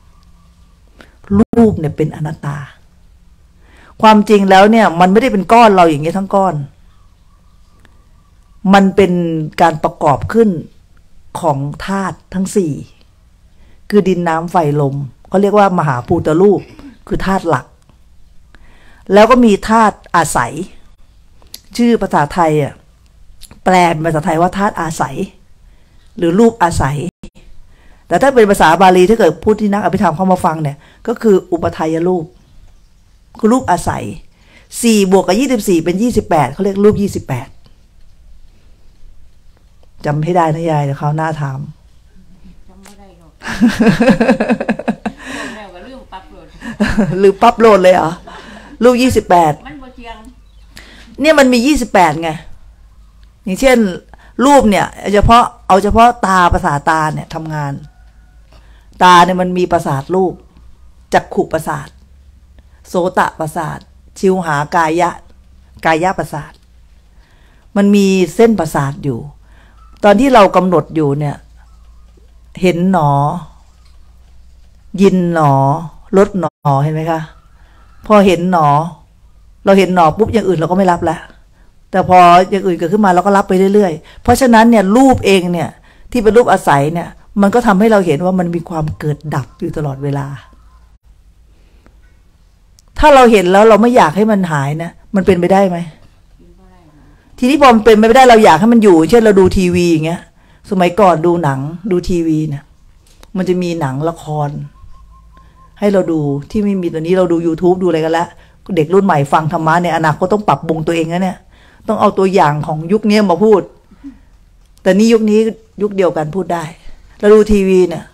รูปเนี่ยเป็นอนัตตาความจริงแล้วเนี่ยมันไม่ได้เป็นก้อนเราอย่างนี้ทั้งก้อนมันเป็นการประกอบขึ้นของธาตุทั้งสี่คือดินน้ำไฟลมเขาเรียกว่ามหาภูตรูปคือธาตุหลักแล้วก็มีธาตุอาศัยชื่อภาษาไทยอ่ะแปลเป็นภาษาไทยว่าธาตุอาศัยหรือรูปอาศัยแต่ถ้าเป็นภาษาบาลีถ้าเกิดพูดที่นักอภิธรรมเข้ามาฟังเนี่ยก็คืออุปทายรูปคือรูปอาศัยสี่บวกกับยี่สิบสี่เป็นยี่สิบแปดเขาเรียกรูปยี่สิบแปดจำให้ได้นะยายเดี๋ยวเขาหน้าถามจำไม่ได้หรอกแล้วก็ลืมปั๊บโหลดลืมปั๊บโหลดเลยเหรอรูปยี่สิบแปดมันบ่เจียงเนี่ยมันมียี่สิบแปดไงอย่างเช่นรูปเนี่ยเฉพาะเอาเฉพาะตาประสาทตาเนี่ยทำงานตาเนี่ยมันมีประสาทรูปจักขุประสาทโสตประสาทชิวหากายะกายะประสาทมันมีเส้นประสาทอยู่ตอนที่เรากำหนดอยู่เนี่ยเห็นหนอยินหนอลดหนอเห็นไหมคะพอเห็นหนอเราเห็นหนอปุ๊บอย่างอื่นเราก็ไม่รับแล้วแต่พออย่างอื่นเกิดขึ้นมาเราก็รับไปเรื่อยๆเพราะฉะนั้นเนี่ยรูปเองเนี่ยที่เป็นรูปอาศัยเนี่ยมันก็ทำให้เราเห็นว่ามันมีความเกิดดับอยู่ตลอดเวลาถ้าเราเห็นแล้วเราไม่อยากให้มันหายนะมันเป็นไปได้ไหมทีนี้พอมันเป็นไม่ได้เราอยากให้มันอยู่เช่นเราดูทีวีอย่างเงี้ยสมัยก่อนดูหนังดูทีวีเนี่ยมันจะมีหนังละครให้เราดูที่ไม่มีตอนนี้เราดู YouTube ดูอะไรกันแล้วเด็กรุ่นใหม่ฟังธรรมะเนี่ยอนาคตต้องปรับปรุงตัวเองนะเนี่ยต้องเอาตัวอย่างของยุคนี้มาพูดแต่นี่ยุคนี้ยุคเดียวกันพูดได้เราดูทีวีเนี่ย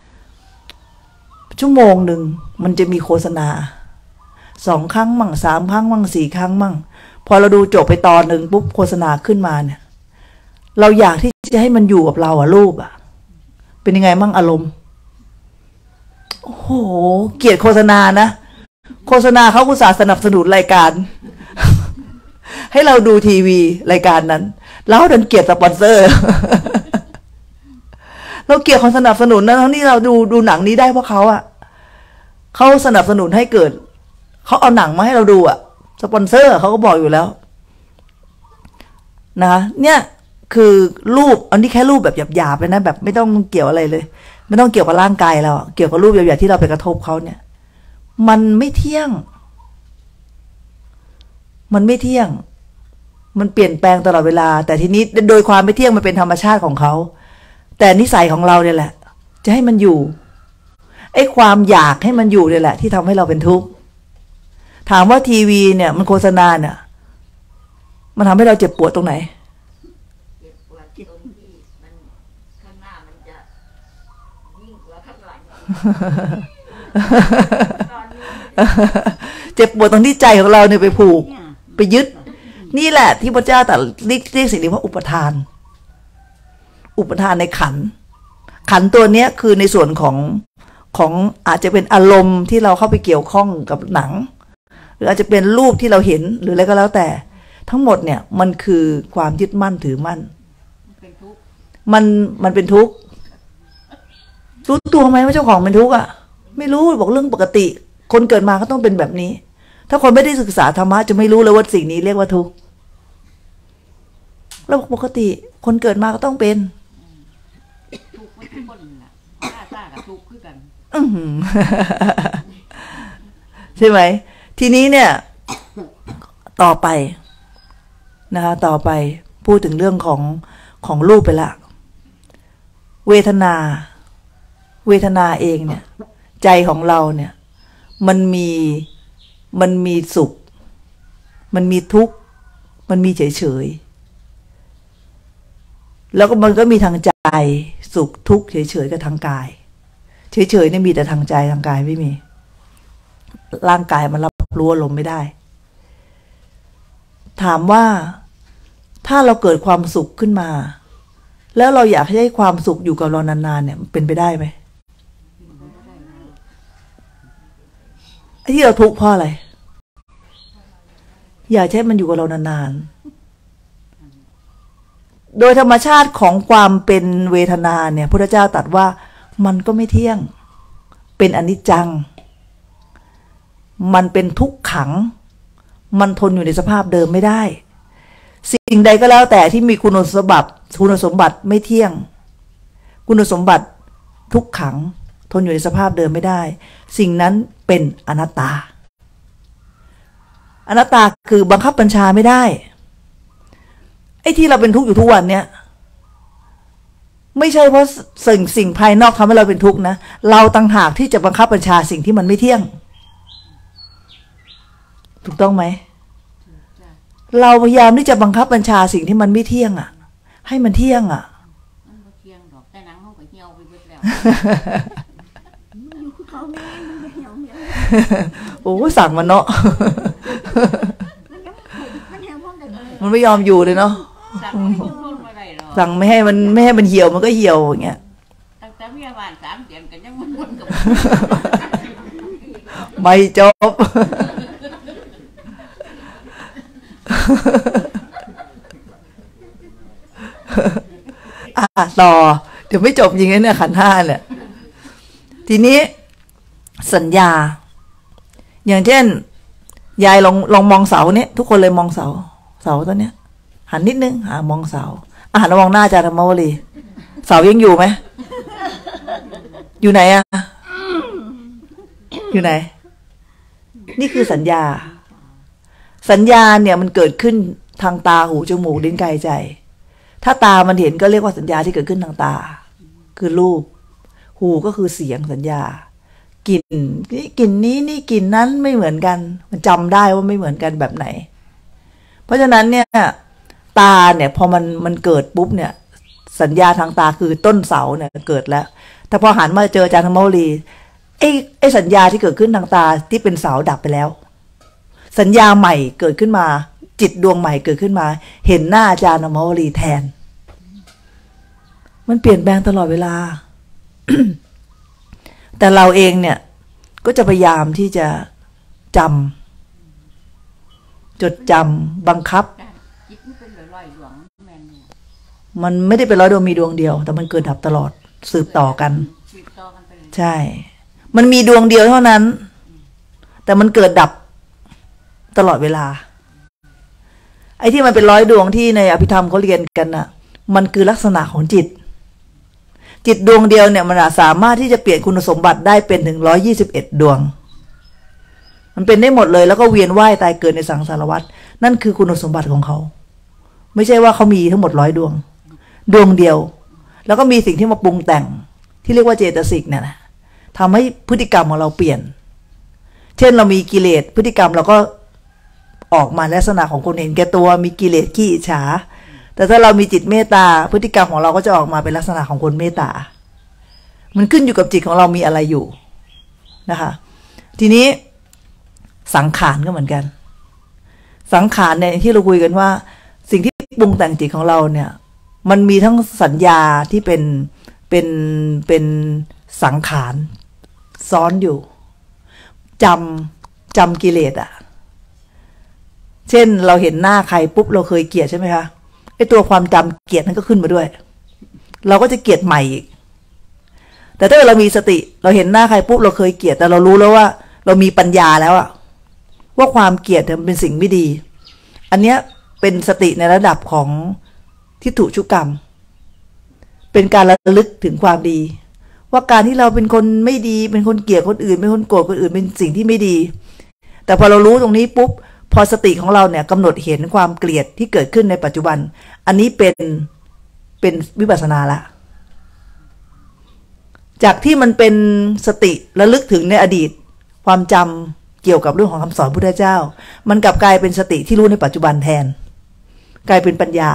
ชั่วโมงหนึ่งมันจะมีโฆษณาสองครั้งมั่งสามครั้งมั่งสี่ครั้งมั่งพอเราดูจบไปตอนหนึ่งปุ๊บโฆษณาขึ้นมาเนี่ยเราอยากที่จะให้มันอยู่กับเราอะรูปอะเป็นยังไงมั่งอารมณ์โอ้โหเกลียดโฆษณานะโฆษณาเขาอุตส่าห์สนับสนุนรายการให้เราดูทีวีรายการนั้นแล้วดันเกลียดสปอนเซอร์เราเกลียดคนสนับสนุนนะทั้งที่เราดูดูหนังนี้ได้เพราะเขาอะเขาสนับสนุนให้เกิดเขาเอาหนังมาให้เราดูอะสปอนเซอร์เขาก็บอกอยู่แล้วนะเนี่ยคือรูปอันนี้แค่รูปแบบหยาบๆเลยนะแบบไม่ต้องเกี่ยวอะไรเลยไม่ต้องเกี่ยวกับร่างกายเราเกี่ยวกับรูปหยาบๆที่เราไปกระทบเขาเนี่ยมันไม่เที่ยงมันไม่เที่ยงมันเปลี่ยนแปลงตลอดเวลาแต่ทีนี้โดยความไม่เที่ยงมันเป็นธรรมชาติของเขาแต่นิสัยของเราเนี่ยแหละจะให้มันอยู่ไอ้ความอยากให้มันอยู่เนี่ยแหละที่ทำให้เราเป็นทุกข์ถามว่าทีวีเนี่ยมันโฆษณาเนี่ยมันทำให้เราเจ็บปวดตรงไหนเจ็บปวดตรงที่มันข้างหน้ามันจะยิ่งกว่าข้างหลังเจ็บปวดตรงที่ใจของเราเนี่ยไปผูกไปยึดนี่แหละที่พระเจ้าตรัสเรียกเรียกสิ่งนี้ว่าอุปทานอุปทานในขันธ์ขันธ์ตัวเนี้ยคือในส่วนของของอาจจะเป็นอารมณ์ที่เราเข้าไปเกี่ยวข้องกับหนังหรืออาจจะเป็นรูปที่เราเห็นหรืออะไรก็แล้วแต่ทั้งหมดเนี่ยมันคือความยึดมั่นถือมั่นมันมันเป็นทุกข์รู้ตัวไหมว่าเจ้าของเป็นทุกข์อ่ะไม่รู้บอกเรื่องปกติคนเกิดมาก็ต้องเป็นแบบนี้ถ้าคนไม่ได้ศึกษาธรรมะจะไม่รู้เลยว่าสิ่งนี้เรียกว่าทุกข์แล้วปกติคนเกิดมาก็ต้องเป็นทุกข์ทุกคนน่ะซ่าๆกับทุกข์คือกันใช่ไหมทีนี้เนี่ยต่อไปนะคะต่อไปพูดถึงเรื่องของของรูปไปละเวทนาเวทนาเองเนี่ยใจของเราเนี่ยมันมีมันมีสุขมันมีทุกข์มันมีเฉยเฉยแล้วก็มันก็มีทางใจสุขทุกข์เฉยเฉยกับทางกายเฉยเฉยเนี่ยมีแต่ทางใจทางกายไม่มีร่างกายมันรับรู้อารมณ์ไม่ได้ถามว่าถ้าเราเกิดความสุขขึ้นมาแล้วเราอยากให้ความสุขอยู่กับเรานานๆเนี่ยเป็นไปได้ไหมไอ้ที่เราทุกข์เพราะอะไรอยากให้มันอยู่กับเรานานๆโดยธรรมชาติของความเป็นเวทนาเนี่ยพระพุทธเจ้าตรัสว่ามันก็ไม่เที่ยงเป็นอนิจจังมันเป็นทุกขังมันทนอยู่ในสภาพเดิมไม่ได้สิ่งใดก็แล้วแต่ที่มีคุณสมบัติคุณสมบัติไม่เที่ยงคุณสมบัติทุกขังทนอยู่ในสภาพเดิมไม่ได้สิ่งนั้นเป็นอนัตตาอนัตตาคือบังคับบัญชาไม่ได้ไอ้ที่เราเป็นทุกข์อยู่ทุกวันเนี้ยไม่ใช่เพราะสิ่งสิ่งภายนอกทำให้เราเป็นทุกข์นะเราต่างหากที่จะบังคับบัญชาสิ่งที่มันไม่เที่ยงถูกต้องไหมเราพยายามที่จะบังคับบัญชาสิ่งที่มันไม่เที่ยงอ่ะให้มันเที่ยงอ่ะมันบ่เที่ยงดอกแต่หนังเฮาก็เหี่ยวไปเบิดแล้วอยู่คือเขาแม่มันเหี่ยวเหี่ยวโอ้สั่งมันเนาะมันยังมันเหี่ยวพร้อมกันเลยมันไม่ยอมอยู่เลยเนาะสั่งไม่คงทนบ่ได้หรอกสั่งไม่ให้มันไม่ให้มันเหี่ยวมันก็เหี่ยวอย่างเงี้ยตั้งแต่เมียบ้านสามเดือนก็ยังมันๆกับไม่จบอ่ะต่อเดี๋ยวไม่จบอย่างนี้เนี่ยขันธ์ห้าเนี่ยทีนี้สัญญาอย่างเช่นยายลองลองมองเสาเนี่ยทุกคนเลยมองเสาเสาตัวเนี้ยหันนิดนึงอ่ามองเสาอ่ะหันมองหน้าอาจารย์ธรรมวลีเสายังอยู่ไหมอยู่ไหนอ่ะอยู่ไหนนี่คือสัญญาสัญญาเนี่ยมันเกิดขึ้นทางตาหูจมูกลิ้นกายใจถ้าตามันเห็นก็เรียกว่าสัญญาที่เกิดขึ้นทางตาคือรูปหูก็คือเสียงสัญญากลิ่นนี่กลิ่นนี้นี่กลิ่นนั้นไม่เหมือนกันมันจำได้ว่าไม่เหมือนกันแบบไหนเพราะฉะนั้นเนี่ยตาเนี่ยพอมันมันเกิดปุ๊บเนี่ยสัญญาทางตาคือต้นเสาเนี่ยเกิดแล้วแต่พอหันมาเจออาจารย์ธรรมวลีไอ้ไอ้สัญญาที่เกิดขึ้นทางตาที่เป็นเสาดับไปแล้วสัญญาใหม่เกิดขึ้นมาจิตดวงใหม่เกิดขึ้นมาเห็นหน้าอาจารย์ธรรมวลีแทนมันเปลี่ยนแปลงตลอดเวลา แต่เราเองเนี่ยก็จะพยายามที่จะจำจดจำบังคับจิตมันเป็นร้อยๆดวงแม่นมันไม่ได้เป็นร้อยดวงมีดวงเดียวแต่มันเกิดดับตลอดสืบต่อกันสืบต่อกันไปเลยใช่มันมีดวงเดียวเท่านั้นแต่มันเกิดดับตลอดเวลาไอ้ที่มันเป็นร้อยดวงที่ในอภิธรรมเขาเรียนกันน่ะมันคือลักษณะของจิตจิตดวงเดียวเนี่ยมันสามารถที่จะเปลี่ยนคุณสมบัติได้เป็นถึงร้อยยี่สิบเอ็ดดวงมันเป็นได้หมดเลยแล้วก็เวียนว่ายตายเกิดในสังสารวัฏนั่นคือคุณสมบัติของเขาไม่ใช่ว่าเขามีทั้งหมดร้อยดวงดวงเดียวแล้วก็มีสิ่งที่มาปรุงแต่งที่เรียกว่าเจตสิกเนี่ยนะทำให้พฤติกรรมของเราเปลี่ยนเช่นเรามีกิเลสพฤติกรรมเราก็ออกมาลักษณะของคนเห็นแก่ตัวมีกิเลสขี้อิจฉาแต่ถ้าเรามีจิตเมตตาพฤติกรรมของเราก็จะออกมาเป็นลักษณะของคนเมตตามันขึ้นอยู่กับจิตของเรามีอะไรอยู่นะคะทีนี้สังขารก็เหมือนกันสังขารเนี่ยที่เราคุยกันว่าสิ่งที่ปรุงแต่งจิตของเราเนี่ยมันมีทั้งสัญญาที่เป็นเป็นเป็นสังขารซ้อนอยู่จำจำกิเลสอ่ะเช่นเราเห็นหน้าใครปุ๊บเราเคยเกลียดใช่ไหมคะไอตัวความจำเกลียดนั้นก็ขึ้นมาด้วยเราก็จะเกลียดใหม่อีกแต่ถ้าเรามีสติเราเห็นหน้าใครปุ๊บเราเคยเกลียดแต่เรารู้แล้วว่าเรามีปัญญาแล้วอะว่าความเกลียดมันเป็นสิ่งไม่ดีอันเนี้ยเป็นสติในระดับของทิฏฐุชุกรรมเป็นการระลึกถึงความดีว่าการที่เราเป็นคนไม่ดีเป็นคนเกลียดคนอื่นเป็นคนโกรธคนอื่นเป็นสิ่งที่ไม่ดีแต่พอเรารู้ตรงนี้ปุ๊บพอสติของเราเนี่ยกำหนดเห็นความเกลียดที่เกิดขึ้นในปัจจุบันอันนี้เป็นเป็นวิปัสสนาละจากที่มันเป็นสติระลึกถึงในอดีตความจำเกี่ยวกับเรื่องของคำสอนพุทธเจ้ามันกลับกลายเป็นสติที่รู้ในปัจจุบันแทนกลายเป็นปัญญา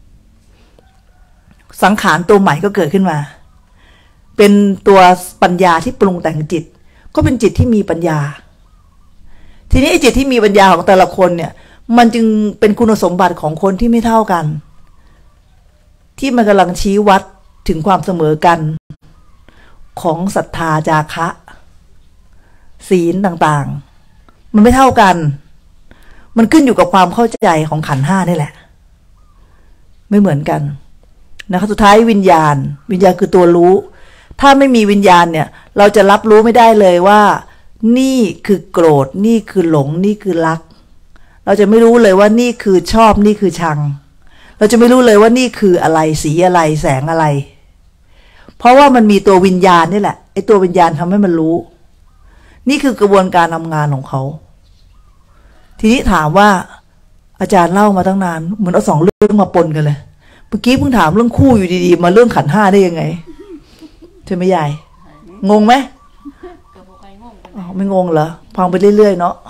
สังขารตัวใหม่ก็เกิดขึ้นมาเป็นตัวปัญญาที่ปรุงแต่งจิตก็เป็นจิตที่มีปัญญาทีนี้ไอ้จิตที่มีปัญญาของแต่ละคนเนี่ยมันจึงเป็นคุณสมบัติของคนที่ไม่เท่ากันที่มันกำลังชี้วัดถึงความเสมอกันของศรัทธาจาคะศีลต่างๆมันไม่เท่ากันมันขึ้นอยู่กับความเข้าใจของขันธ์ห้านี่แหละไม่เหมือนกันนะคะสุดท้ายวิญญาณวิญญาณคือตัวรู้ถ้าไม่มีวิญญาณเนี่ยเราจะรับรู้ไม่ได้เลยว่านี่คือโกรธนี่คือหลงนี่คือรักเราจะไม่รู้เลยว่านี่คือชอบนี่คือชังเราจะไม่รู้เลยว่านี่คืออะไรสีอะไรแสงอะไรเพราะว่ามันมีตัววิญญาณนี่แหละไอ้ตัววิญญาณทำให้มันรู้นี่คือกระบวนการทำงานของเขาทีนี้ถามว่าอาจารย์เล่ามาตั้งนานเหมือนเอาสองเรื่องมาปนกันเลยเมื่อกี้เพิ่งถามเรื่องคู่อยู่ดีๆมาเรื่องขันธ์ห้าได้ยังไงใช่ไหมยายงงไหมอ๋อไม่งงเหรอฟังไปเรื่อยๆเนาะ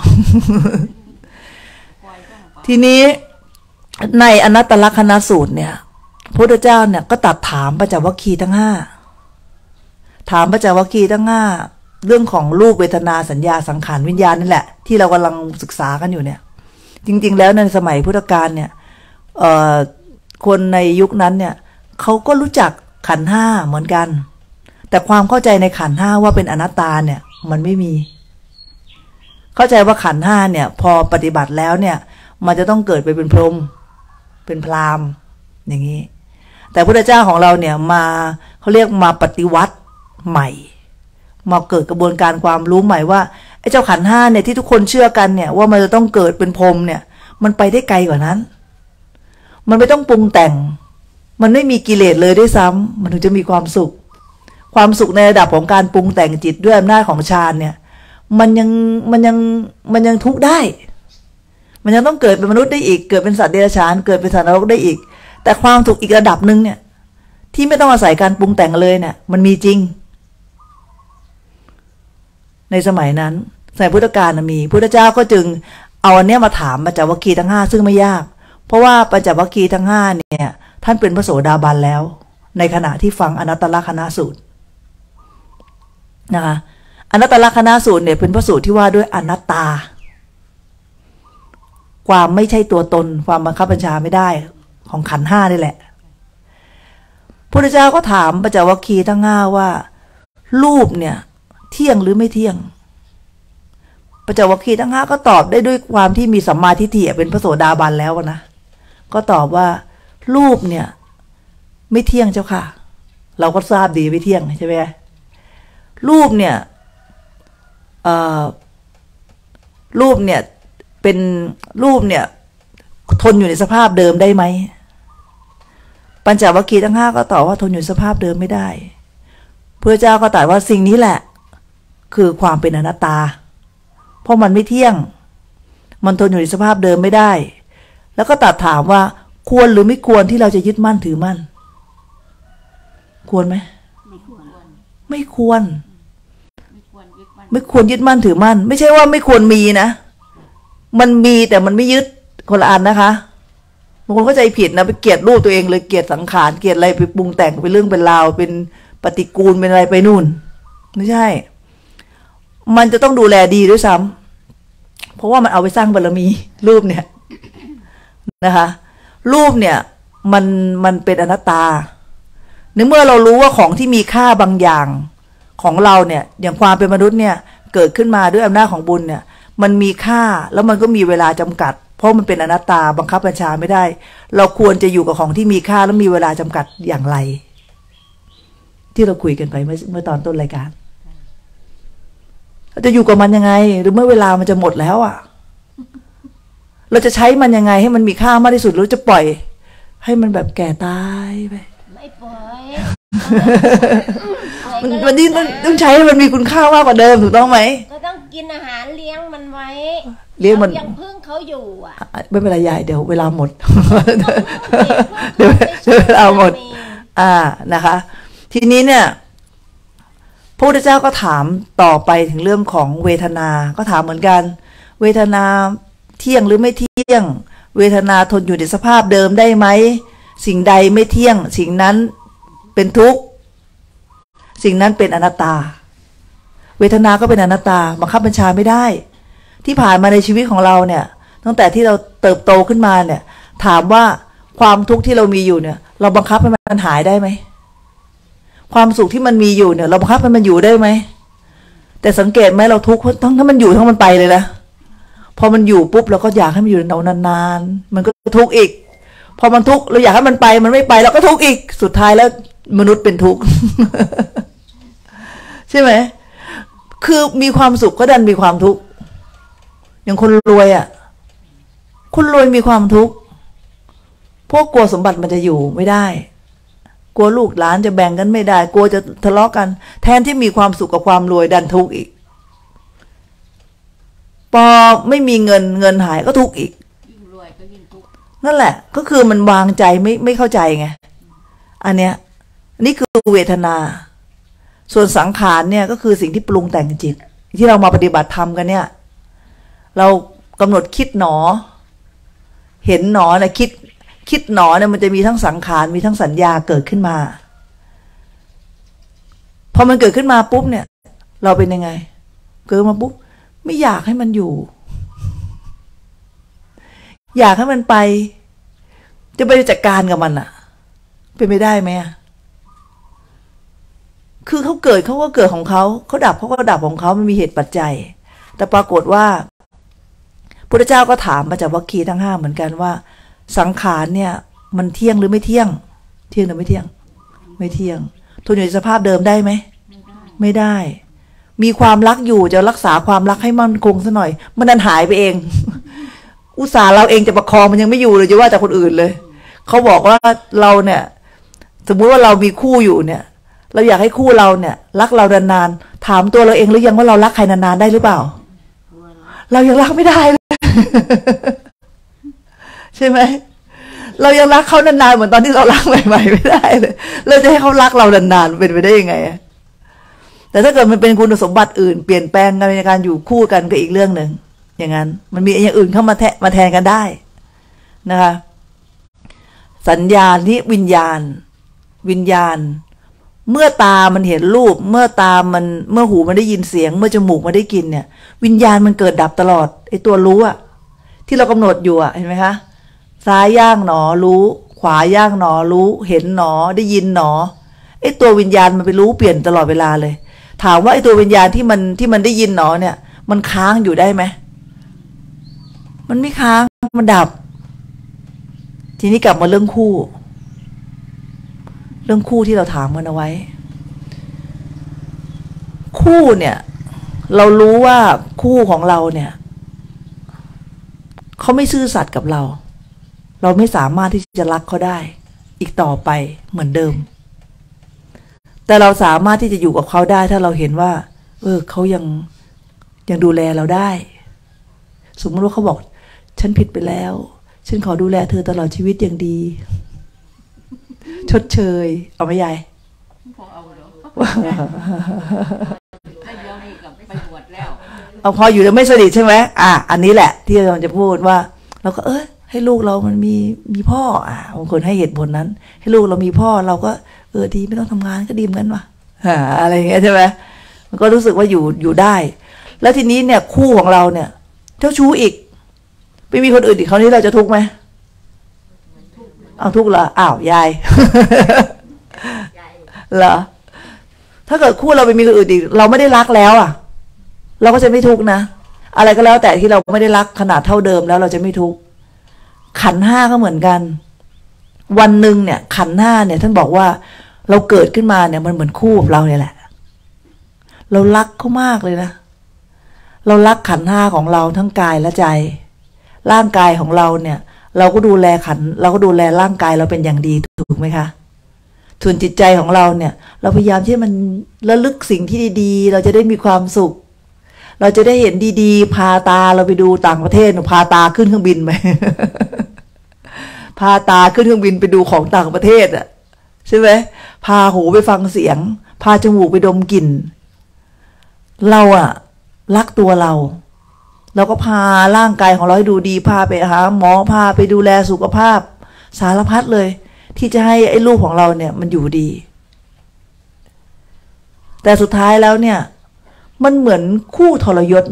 ทีนี้ในอนัตตลักษณสูตรเนี่ยพระพุทธเจ้าเนี่ยก็ตัดถามปัญจวัคคีย์ทั้งห้าถามปัญจวัคคีย์ทั้งห้าเรื่องของรูปเวทนาสัญญาสังขารวิญญาณนี่แหละที่เรากำลังศึกษากันอยู่เนี่ยจริงๆแล้วในสมัยพุทธกาลเนี่ยคนในยุคนั้นเนี่ยเขาก็รู้จักขันธ์ห้าเหมือนกันแต่ความเข้าใจในขันธ์ห้าว่าเป็นอนัตตาเนี่ยมันไม่มีเข้าใจว่าขันธ์ห้าเนี่ยพอปฏิบัติแล้วเนี่ยมันจะต้องเกิดไปเป็นพรหมเป็นพราหมณ์อย่างนี้แต่พุทธเจ้าของเราเนี่ยมาเขาเรียกมาปฏิวัติใหม่มาเกิดกระบวนการความรู้ใหม่ว่าไอ้เจ้าขันธ์ห้าเนี่ยที่ทุกคนเชื่อกันเนี่ยว่ามันจะต้องเกิดเป็นพรหมเนี่ยมันไปได้ไกลกว่านั้นมันไม่ต้องปรุงแต่งมันไม่มีกิเลสเลยด้วยซ้ำมันถึงจะมีความสุขความสุขในระดับของการปรุงแต่งจิตด้วยอำนาจของฌานเนี่ยมันยังมันยังมันยังทุกข์ได้มันยังต้องเกิดเป็นมนุษย์ได้อีกเกิดเป็นสัตว์เดรัจฉานเกิดเป็นสัตว์นรกได้อีกแต่ความสุขอีกระดับหนึ่งเนี่ยที่ไม่ต้องอาศัยการปรุงแต่งเลยเนี่ยมันมีจริงในสมัยนั้นสมัยพุทธกาลมีพุทธเจ้าก็จึงเอาอันเนี้ยมาถามปัญจวัคคีย์ทั้งห้าซึ่งไม่ยากเพราะว่าปัญจวัคคีย์ทั้งห้าเนี่ยท่านเป็นพระโสดาบันแล้วในขณะที่ฟังอนัตตลักษณสูตรนะคะอนัตตลักษณสูตรเนี่ยเป็นพระสูตรที่ว่าด้วยอนัตตาความไม่ใช่ตัวตนความบังคับบัญชาไม่ได้ของขันธ์ห้านี่แหละพุทธเจ้าก็ถามปัญจวัคคีย์ทั้งห้าว่ารูปเนี่ยเที่ยงหรือไม่เที่ยงปัญจวัคคีย์ทั้งห้าก็ตอบได้ด้วยความที่มีสัมมาทิฏฐิเป็นพระโสดาบันแล้วนะก็ตอบว่ารูปเนี่ยไม่เที่ยงเจ้าค่ะเราก็ทราบดีไม่เที่ยงใช่ไหมรูปเนี่ยรูปเนี่ยเป็นรูปเนี่ยทนอยู่ในสภาพเดิมได้ไหมปัญจวัคคีย์ทั้งห้าก็ตอบว่าทนอยู่สภาพเดิมไม่ได้พระเจ้าก็ตรัสว่าสิ่งนี้แหละคือความเป็นอนัตตาเพราะมันไม่เที่ยงมันทนอยู่ในสภาพเดิมไม่ได้แล้วก็ตรัสถามว่าควรหรือไม่ควรที่เราจะยึดมั่นถือมั่นควรไหมไม่ควรไม่ควรไม่ควรยึดมั่นถือมั่นไม่ใช่ว่าไม่ควรมีนะมันมีแต่มันไม่ยึดคนละอันนะคะบางคนเข้าใจผิดนะไปเกลียดรูปตัวเองเลยเกลียดสังขารเกลียดอะไรไปปรุงแต่งเป็นเรื่องเป็นราวเป็นปฏิกูลเป็นอะไรไปนู่นไม่ใช่มันจะต้องดูแลดีด้วยซ้ำเพราะว่ามันเอาไปสร้างบารมีรูปเนี่ยนะคะรูปเนี่ยมันมันเป็นอนัตตาในเมื่อเรารู้ว่าของที่มีค่าบางอย่างของเราเนี่ยอย่างความเป็นมนุษย์เนี่ยเกิดขึ้นมาด้วยอำนาจของบุญเนี่ยมันมีค่าแล้วมันก็มีเวลาจำกัดเพราะมันเป็นอนัตตาบังคับบัญชาไม่ได้เราควรจะอยู่กับของที่มีค่าแล้วมีเวลาจำกัดอย่างไรที่เราคุยกันไปเมื่อเมื่อตอนต้นรายการเราจะอยู่กับมันยังไงหรือเมื่อเวลามันจะหมดแล้วอ่ะเราจะใช้มันยังไงให้มันมีค่ามากที่สุดหรือจะปล่อยให้มันแบบแก่ตายไปไม่ปล่อยมันวันนี้ต้องใช้ให้มันมีคุณค่ามากกว่าเดิมถูกต้องไหมก็ต้องกินอาหารเลี้ยงมันไว้เลี้ยงมันยังพึ่งเขาอยู่อ่ะไม่เป็นไรยายเดี๋ยวเวลาหมดเดี๋ยวเวลาหมดอ่านะคะทีนี้เนี่ยพระพุทธเจ้าก็ถามต่อไปถึงเรื่องของเวทนาก็ถามเหมือนกันเวทนาเที่ยงหรือไม่เที่ยงเวทนาทนอยู่ในสภาพเดิมได้ไหมสิ่งใดไม่เที่ยงสิ่งนั้นเป็นทุกข์สิ่งนั้นเป็นอนัตตาเวทนาก็เป็นอนัตตาบังคับบัญชาไม่ได้ที่ผ่านมาในชีวิตของเราเนี่ยตั้งแต่ที่เราเติบโตขึ้นมาเนี่ยถามว่าความทุกข์ที่เรามีอยู่เนี่ยเราบังคับให้มันหายได้ไหมความสุขที่มันมีอยู่เนี่ยเราบังคับให้มันอยู่ได้ไหมแต่สังเกตไหมเราทุกข์ทั้งถ้ามันอยู่ทั้งมันไปเลยนะพอมันอยู่ปุ๊บเราก็อยากให้มันอยู่นานๆมันก็ทุกข์อีกพอมันทุกข์เราอยากให้มันไปมันไม่ไปเราก็ทุกข์อีกสุดท้ายแล้วมนุษย์เป็นทุกข์ ใช่ไหมคือมีความสุขก็ดันมีความทุกข์อย่างคนรวยอ่ะคนรวยมีความทุกข์พวกกลัวสมบัติมันจะอยู่ไม่ได้กลัวลูกหลานจะแบ่งกันไม่ได้กลัวจะทะเลาะกันแทนที่มีความสุขกับความรวยดันทุกข์อีกพอไม่มีเงินเงินหายก็ทุกข์อีกยิ่งรวยก็ยิ่งทุกข์นั่นแหละก็คือมันวางใจไม่ไม่เข้าใจไงอันเนี้ยนี่คือเวทนาส่วนสังขารเนี่ยก็คือสิ่งที่ปรุงแต่งจิตที่เรามาปฏิบัติธรรมกันเนี่ยเรากำหนดคิดหนอเห็นหนอนะคิดคิดหนอเนี่ยมันจะมีทั้งสังขารมีทั้งสัญญาเกิดขึ้นมาพอมันเกิดขึ้นมาปุ๊บเนี่ยเราเป็นยังไงเกิดมาปุ๊บไม่อยากให้มันอยู่อยากให้มันไปจะไปจัดการกับมันอะเป็นไปได้ไหมอะคือเขาเกิดเขาก็เกิดของเขาเขาดับเขาก็ดับของเขามันมีเหตุปัจจัยแต่ปรากฏว่าพุทธเจ้าก็ถามมาจากวัคคีย์ทั้งห้าเหมือนกันว่าสังขารเนี่ยมันเที่ยงหรือไม่เที่ยงเที่ยงหรือไม่เที่ยงไม่เที่ยงทนอยู่ในสภาพเดิมได้ไหมไม่ได้มีความรักอยู่จะรักษาความรักให้มั่นคงซะหน่อยมันดันหายไปเอง อุตส่าห์เราเองจะประคองมันยังไม่อยู่เลยจะว่าแต่คนอื่นเลยเขาบอกว่าเราเนี่ยสมมุติว่าเรามีคู่อยู่เนี่ยเราอยากให้คู่เราเนี่ยรักเรานานๆถามตัวเราเองหรือยังว่าเรารักใครนานๆได้หรือเปล่าเรายังรักไม่ได้เลย ใช่ไหมเรายังรักเขานานๆเหมือนตอนที่เรารักใหม่ๆไม่ได้เลยเราจะให้เขารักเรานานๆเป็นไปได้ยังไงแต่ถ้าเกิดมันเป็นคุณสมบัติอื่นเปลี่ยนแปลงกันในการอยู่คู่กันก็อีกเรื่องหนึ่งอย่างนั้นมันมีอย่างอื่นเข้ามาแทะมาแทนกันได้นะคะสัญญาที่วิญญาณวิญญาณเมื่อตามันเห็นรูปเมื่อตามันเมื่อหูมันได้ยินเสียงเมื่อจมูกมันได้กลิ่นเนี่ยวิญญาณมันเกิดดับตลอดไอ้ตัวรู้อะที่เรากำหนดอยู่อะเห็นไหมคะซ้ายย่างหนอรู้ขวาย่างหนอรู้เห็นหนอได้ยินหนอไอ้ตัววิญญาณมันไปรู้เปลี่ยนตลอดเวลาเลยถามว่าไอ้ตัววิญญาณที่มันที่มันได้ยินหนอเนี่ยมันค้างอยู่ได้ไหมมันไม่ค้างมันดับทีนี้กลับมาเรื่องคู่เรื่องคู่ที่เราถามกันเอาไว้คู่เนี่ยเรารู้ว่าคู่ของเราเนี่ยเขาไม่ซื่อสัตย์กับเราเราไม่สามารถที่จะรักเขาได้อีกต่อไปเหมือนเดิมแต่เราสามารถที่จะอยู่กับเขาได้ถ้าเราเห็นว่าเออเขายังยังดูแลเราได้สมมติว่าเขาบอกฉันผิดไปแล้วฉันขอดูแลเธอตลอดชีวิตอย่างดีชดเชยเอาไหมยายพอเอาเหรอได้เดี๋ยวนี้กับไปบวชแล้วเอาพออยู่แล้วไม่สนิทใช่ไหมอ่ะอันนี้แหละที่เราจะพูดว่าเราก็เออให้ลูกเรามันมีมีพ่ออ่ะบางคนให้เหตุผลนั้นให้ลูกเรามีพ่อเราก็เออดีไม่ต้องทำงานก็ดีเหมือนกันว่ะอะไรอย่างเงี้ยใช่ไหมมันก็รู้สึกว่าอยู่อยู่ได้แล้วทีนี้เนี่ยคู่ของเราเนี่ยเจ้าชู้อีกไปมีคนอื่นอีกคราวนี้เราจะทุกข์ไหมเอาทุกข์เหรออ้าวยายเหรอถ้าเกิดคู่เราไปมีคนอื่นอีกเราไม่ได้รักแล้วอ่ะเราก็จะไม่ทุกข์นะอะไรก็แล้วแต่ที่เราไม่ได้รักขนาดเท่าเดิมแล้วเราจะไม่ทุกข์ขันธ์ห้าก็เหมือนกันวันหนึ่งเนี่ยขันธ์ห้าเนี่ยท่านบอกว่าเราเกิดขึ้นมาเนี่ยมันเหมือนคู่กับเราเนี่ยแหละเรารักเขามากเลยนะเรารักขันธ์ห้าของเราทั้งกายและใจร่างกายของเราเนี่ยเราก็ดูแลขันเราก็ดูแลร่างกายเราเป็นอย่างดีถูกไหมคะส่วนจิตใจของเราเนี่ยเราพยายามที่มันระลึกสิ่งที่ดีๆเราจะได้มีความสุขเราจะได้เห็นดีๆพาตาเราไปดูต่างประเทศพาตาขึ้นเครื่องบินไป พาตาขึ้นเครื่องบินไปดูของต่างประเทศอ่ะใช่ไหมพาหูไปฟังเสียงพาจมูกไปดมกลิ่นเราอะรักตัวเราเราก็พาร่างกายของเราให้ดูดีพาไปหาหมอพาไปดูแลสุขภาพสารพัดเลยที่จะให้ไอ้ลูกของเราเนี่ยมันอยู่ดีแต่สุดท้ายแล้วเนี่ยมันเหมือนคู่ทรยศ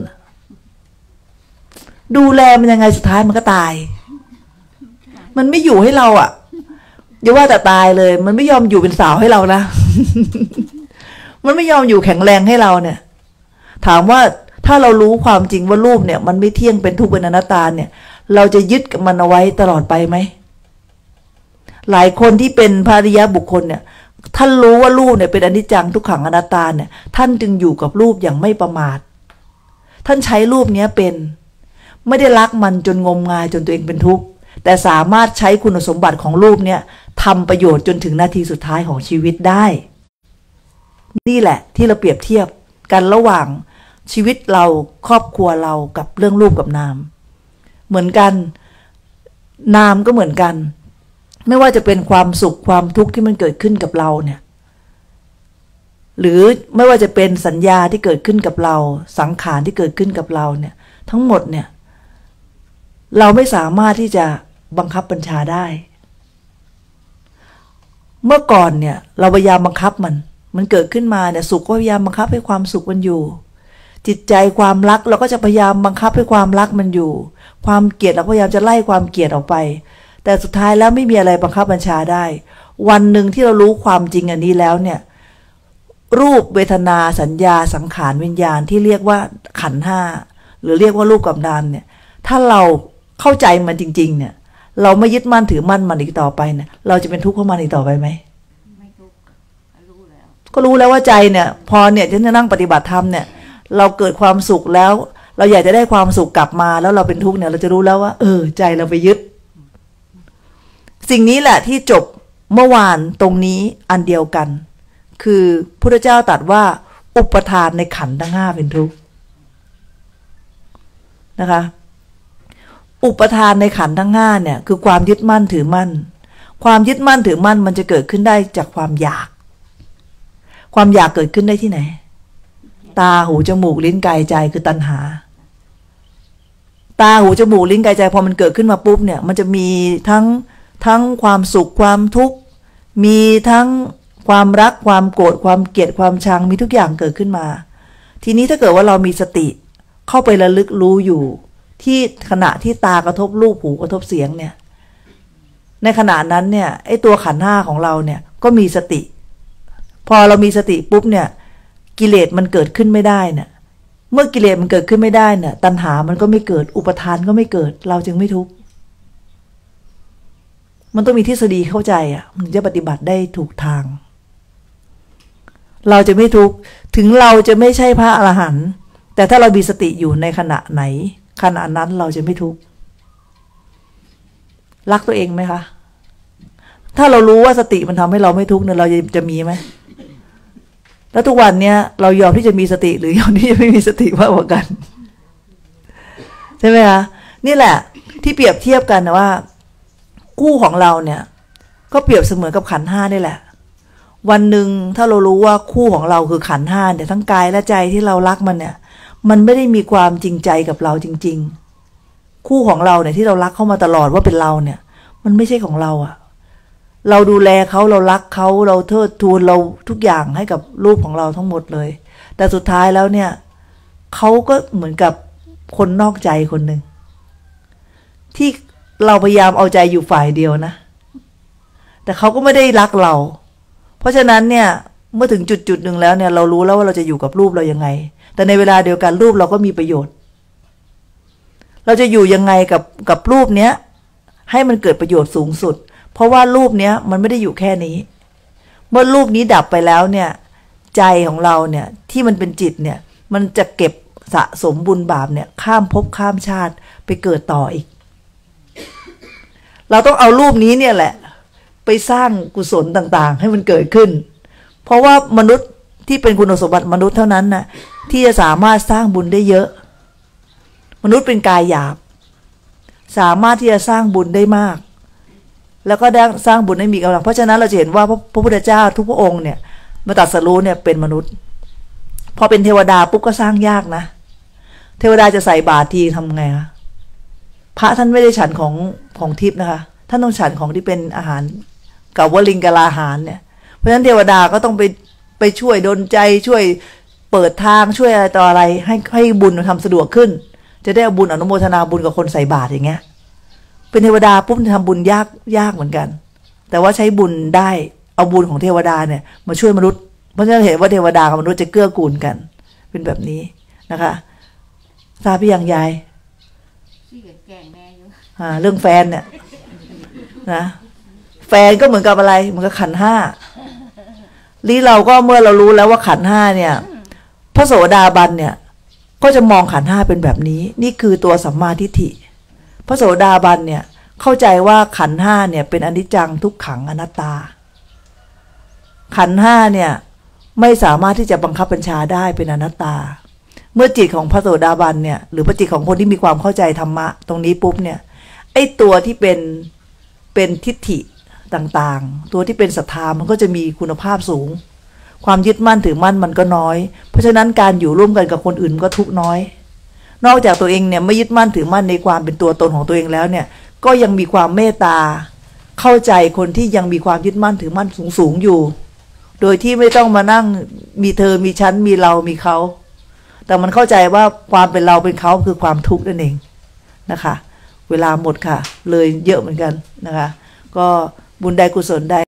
ดูแลมันยังไงสุดท้ายมันก็ตายมันไม่อยู่ให้เราอ่ะอย่าว่าแต่ตายเลยมันไม่ยอมอยู่เป็นสาวให้เรานะ มันไม่ยอมอยู่แข็งแรงให้เราเนี่ยถามว่าถ้าเรารู้ความจริงว่ารูปเนี่ยมันไม่เที่ยงเป็นทุกข์เป็นอนัตตาเนี่ยเราจะยึดกับมันเอาไว้ตลอดไปไหมหลายคนที่เป็นพระอริยบุคคลเนี่ยท่านรู้ว่ารูปเนี่ยเป็นอนิจจังทุกขังอนัตตาเนี่ยท่านจึงอยู่กับรูปอย่างไม่ประมาทท่านใช้รูปเนี้ยเป็นไม่ได้รักมันจนงมงายจนตัวเองเป็นทุกข์แต่สามารถใช้คุณสมบัติของรูปเนี่ยทำประโยชน์จนถึงนาทีสุดท้ายของชีวิตได้นี่แหละที่เราเปรียบเทียบกันระหว่างชีวิตเราครอบครัวเรากับเรื่องรูปกับนามเหมือนกันนามก็เหมือนกันไม่ว่าจะเป็นความสุขความทุกข์ที่มันเกิดขึ้นกับเราเนี่ยหรือไม่ว่าจะเป็นสัญญาที่เกิดขึ้นกับเราสังขารที่เกิดขึ้นกับเราเนี่ยทั้งหมดเนี่ยเราไม่สามารถที่จะบังคับบัญชาได้เมื่อก่อนเนี่ยเราพยายามบังคับมันมันเกิดขึ้นมาเนี่ยสุขก็พยายามบังคับให้ความสุขมันอยู่จิตใจความรักเราก็จะพยายามบังคับให้ความรักมันอยู่ความเกลียดเราพยายามจะไล่ความเกลียดออกไปแต่สุดท้ายแล้วไม่มีอะไรบังคับบัญชาได้วันหนึ่งที่เรารู้ความจริงอันนี้แล้วเนี่ยรูปเวทนาสัญญาสังขารวิญญาณที่เรียกว่าขันธ์ห้าหรือเรียกว่ารูปกับนามเนี่ยถ้าเราเข้าใจมันจริงๆเนี่ยเราไม่ยึดมั่นถือมั่นมันอีกต่อไปเนี่ยเราจะเป็นทุกข์เพราะมันอีกต่อไปไหมไม่ทุกข์รู้แล้วก็รู้แล้วว่าใจเนี่ยพอเนี่ยฉันจะนั่งปฏิบัติธรรมเนี่ยเราเกิดความสุขแล้วเราอยากจะได้ความสุขกลับมาแล้วเราเป็นทุกข์เนี่ยเราจะรู้แล้วว่าเออใจเราไปยึดสิ่งนี้แหละที่จบเมื่อวานตรงนี้อันเดียวกันคือพุทธเจ้าตรัสว่าอุปทานในขันธ์ทั้งห้าเป็นทุกข์นะคะอุปทานในขันธ์ทั้งห้าเนี่ยคือความยึดมั่นถือมั่นความยึดมั่นถือมั่นมันจะเกิดขึ้นได้จากความอยากความอยากเกิดขึ้นได้ที่ไหนตาหูจมูกลิ้นกายใจคือตัณหาตาหูจมูกลิ้นกายใจพอมันเกิดขึ้นมาปุ๊บเนี่ยมันจะมีทั้งทั้งความสุขความทุกข์มีทั้งความรักความโกรธความเกลียดความชังมีทุกอย่างเกิดขึ้นมาทีนี้ถ้าเกิดว่าเรามีสติเข้าไประลึกรู้อยู่ที่ขณะที่ตากระทบรูปหูกระทบเสียงเนี่ยในขณะนั้นเนี่ยไอ้ตัวขันธ์ห้าของเราเนี่ยก็มีสติพอเรามีสติปุ๊บเนี่ยกิเลสมันเกิดขึ้นไม่ได้เนี่ยเมื่อกิเลสมันเกิดขึ้นไม่ได้เนี่ยตัณหามันก็ไม่เกิดอุปทานก็ไม่เกิดเราจึงไม่ทุกข์มันต้องมีทฤษฎีเข้าใจอ่ะมันจะปฏิบัติได้ถูกทางเราจะไม่ทุกข์ถึงเราจะไม่ใช่พระอรหันต์แต่ถ้าเรามีสติอยู่ในขณะไหนขณะนั้นเราจะไม่ทุกข์รักตัวเองไหมคะถ้าเรารู้ว่าสติมันทำให้เราไม่ทุกข์เนี่ยเราจะจะมีไหมแล้วทุกวันเนี้ยเรายอมที่จะมีสติหรือยอมที่จะไม่มีสติมากกว่ากันใช่ไหมคะนี่แหละที่เปรียบเทียบกันนะว่าคู่ของเราเนี่ยก็เปรียบเสมือนกับขันธ์ห้านี่แหละวันหนึ่งถ้าเรารู้ว่าคู่ของเราคือขันธ์ห้าเนี่ยทั้งกายและใจที่เรารักมันเนี่ยมันไม่ได้มีความจริงใจกับเราจริงๆคู่ของเราเนี่ยที่เรารักเข้ามาตลอดว่าเป็นเราเนี่ยมันไม่ใช่ของเราอะเราดูแลเขาเรารักเขาเราเทิดทูนเราทุกอย่างให้กับรูปของเราทั้งหมดเลยแต่สุดท้ายแล้วเนี่ยเขาก็เหมือนกับคนนอกใจคนหนึ่งที่เราพยายามเอาใจอยู่ฝ่ายเดียวนะแต่เขาก็ไม่ได้รักเราเพราะฉะนั้นเนี่ยเมื่อถึงจุดจุดหนึ่งแล้วเนี่ยเรารู้แล้วว่าเราจะอยู่กับรูปเรายังไงแต่ในเวลาเดียวกันรูปเราก็มีประโยชน์เราจะอยู่ยังไงกับกับรูปเนี้ยให้มันเกิดประโยชน์สูงสุดเพราะว่ารูปเนี้ยมันไม่ได้อยู่แค่นี้เมื่อรูปนี้ดับไปแล้วเนี่ยใจของเราเนี่ยที่มันเป็นจิตเนี่ยมันจะเก็บสะสมบุญบาปเนี่ยข้ามภพข้ามชาติไปเกิดต่ออีกเราต้องเอารูปนี้เนี่ยแหละไปสร้างกุศลต่างๆให้มันเกิดขึ้นเพราะว่ามนุษย์ที่เป็นคุณสมบัติมนุษย์เท่านั้นนะที่จะสามารถสร้างบุญได้เยอะมนุษย์เป็นกายหยาบสามารถที่จะสร้างบุญได้มากแล้วก็ได้สร้างบุญให้มีกำลังเพราะฉะนั้นเราจะเห็นว่าพระพุทธเจ้าทุกพระองค์เนี่ยมาตรัสรู้เนี่ยเป็นมนุษย์พอเป็นเทวดาปุ๊บก็สร้างยากนะเทวดาจะใส่บาตรทีทำไงคะพระท่านไม่ได้ฉันของของทิพย์นะคะท่านต้องฉันของที่เป็นอาหารกับวลิงกลาหารเนี่ยเพราะฉะนั้นเทวดาก็ต้องไปไปช่วยดลใจช่วยเปิดทางช่วยอะไรต่ออะไรให้ให้บุญมันทำสะดวกขึ้นจะได้เอาบุญอนุโมทนาบุญกับคนใส่บาตรอย่างเงี้ยเป็นเทวดาปุ๊บจะทำบุญยากยากเหมือนกันแต่ว่าใช้บุญได้เอาบุญของเทวดาเนี่ยมาช่วยมนุษย์เพราะฉะนั้นเห็นว่าเทวดากับมนุษย์จะเกื้อกูลกันเป็นแบบนี้นะคะทราบพี่ยังยายแกงแม่อยู่อ่าเรื่องแฟนเนี่ยนะแฟนก็เหมือนกับอะไรเหมือนกับขันธ์ห้านี่เราก็เมื่อเรารู้แล้วว่าขันธ์ห้าเนี่ยพระโสดาบันเนี่ยก็จะมองขันธ์ห้าเป็นแบบนี้นี่คือตัวสัมมาทิฏฐิพระโสดาบันเนี่ยเข้าใจว่าขันธ์ห้าเนี่ยเป็นอนิจจังทุกขังอนัตตาขันธ์ห้าเนี่ยไม่สามารถที่จะบังคับบัญชาได้เป็นอนัตตาเมื่อจิตของพระโสดาบันเนี่ยหรือพระจิตของคนที่มีความเข้าใจธรรมะตรงนี้ปุ๊บเนี่ยไอ้ตัวที่เป็นเป็นทิฏฐิต่างๆตัวที่เป็นศรัทธามันก็จะมีคุณภาพสูงความยึดมั่นถือมั่นมันก็น้อยเพราะฉะนั้นการอยู่ร่วมกันกับคนอื่นก็ทุกข์น้อยนอกจากตัวเองเนี่ยไม่ยึดมั่นถือมั่นในความเป็นตัวตนของตัวเองแล้วเนี่ยก็ยังมีความเมตตาเข้าใจคนที่ยังมีความยึดมั่นถือมั่นสูงๆอยู่โดยที่ไม่ต้องมานั่งมีเธอมีฉันมีเรามีเขาแต่มันเข้าใจว่าความเป็นเราเป็นเขาคือความทุกข์นั่นเองนะคะเวลาหมดค่ะเลยเยอะเหมือนกันนะคะก็บุญใดกุศลใด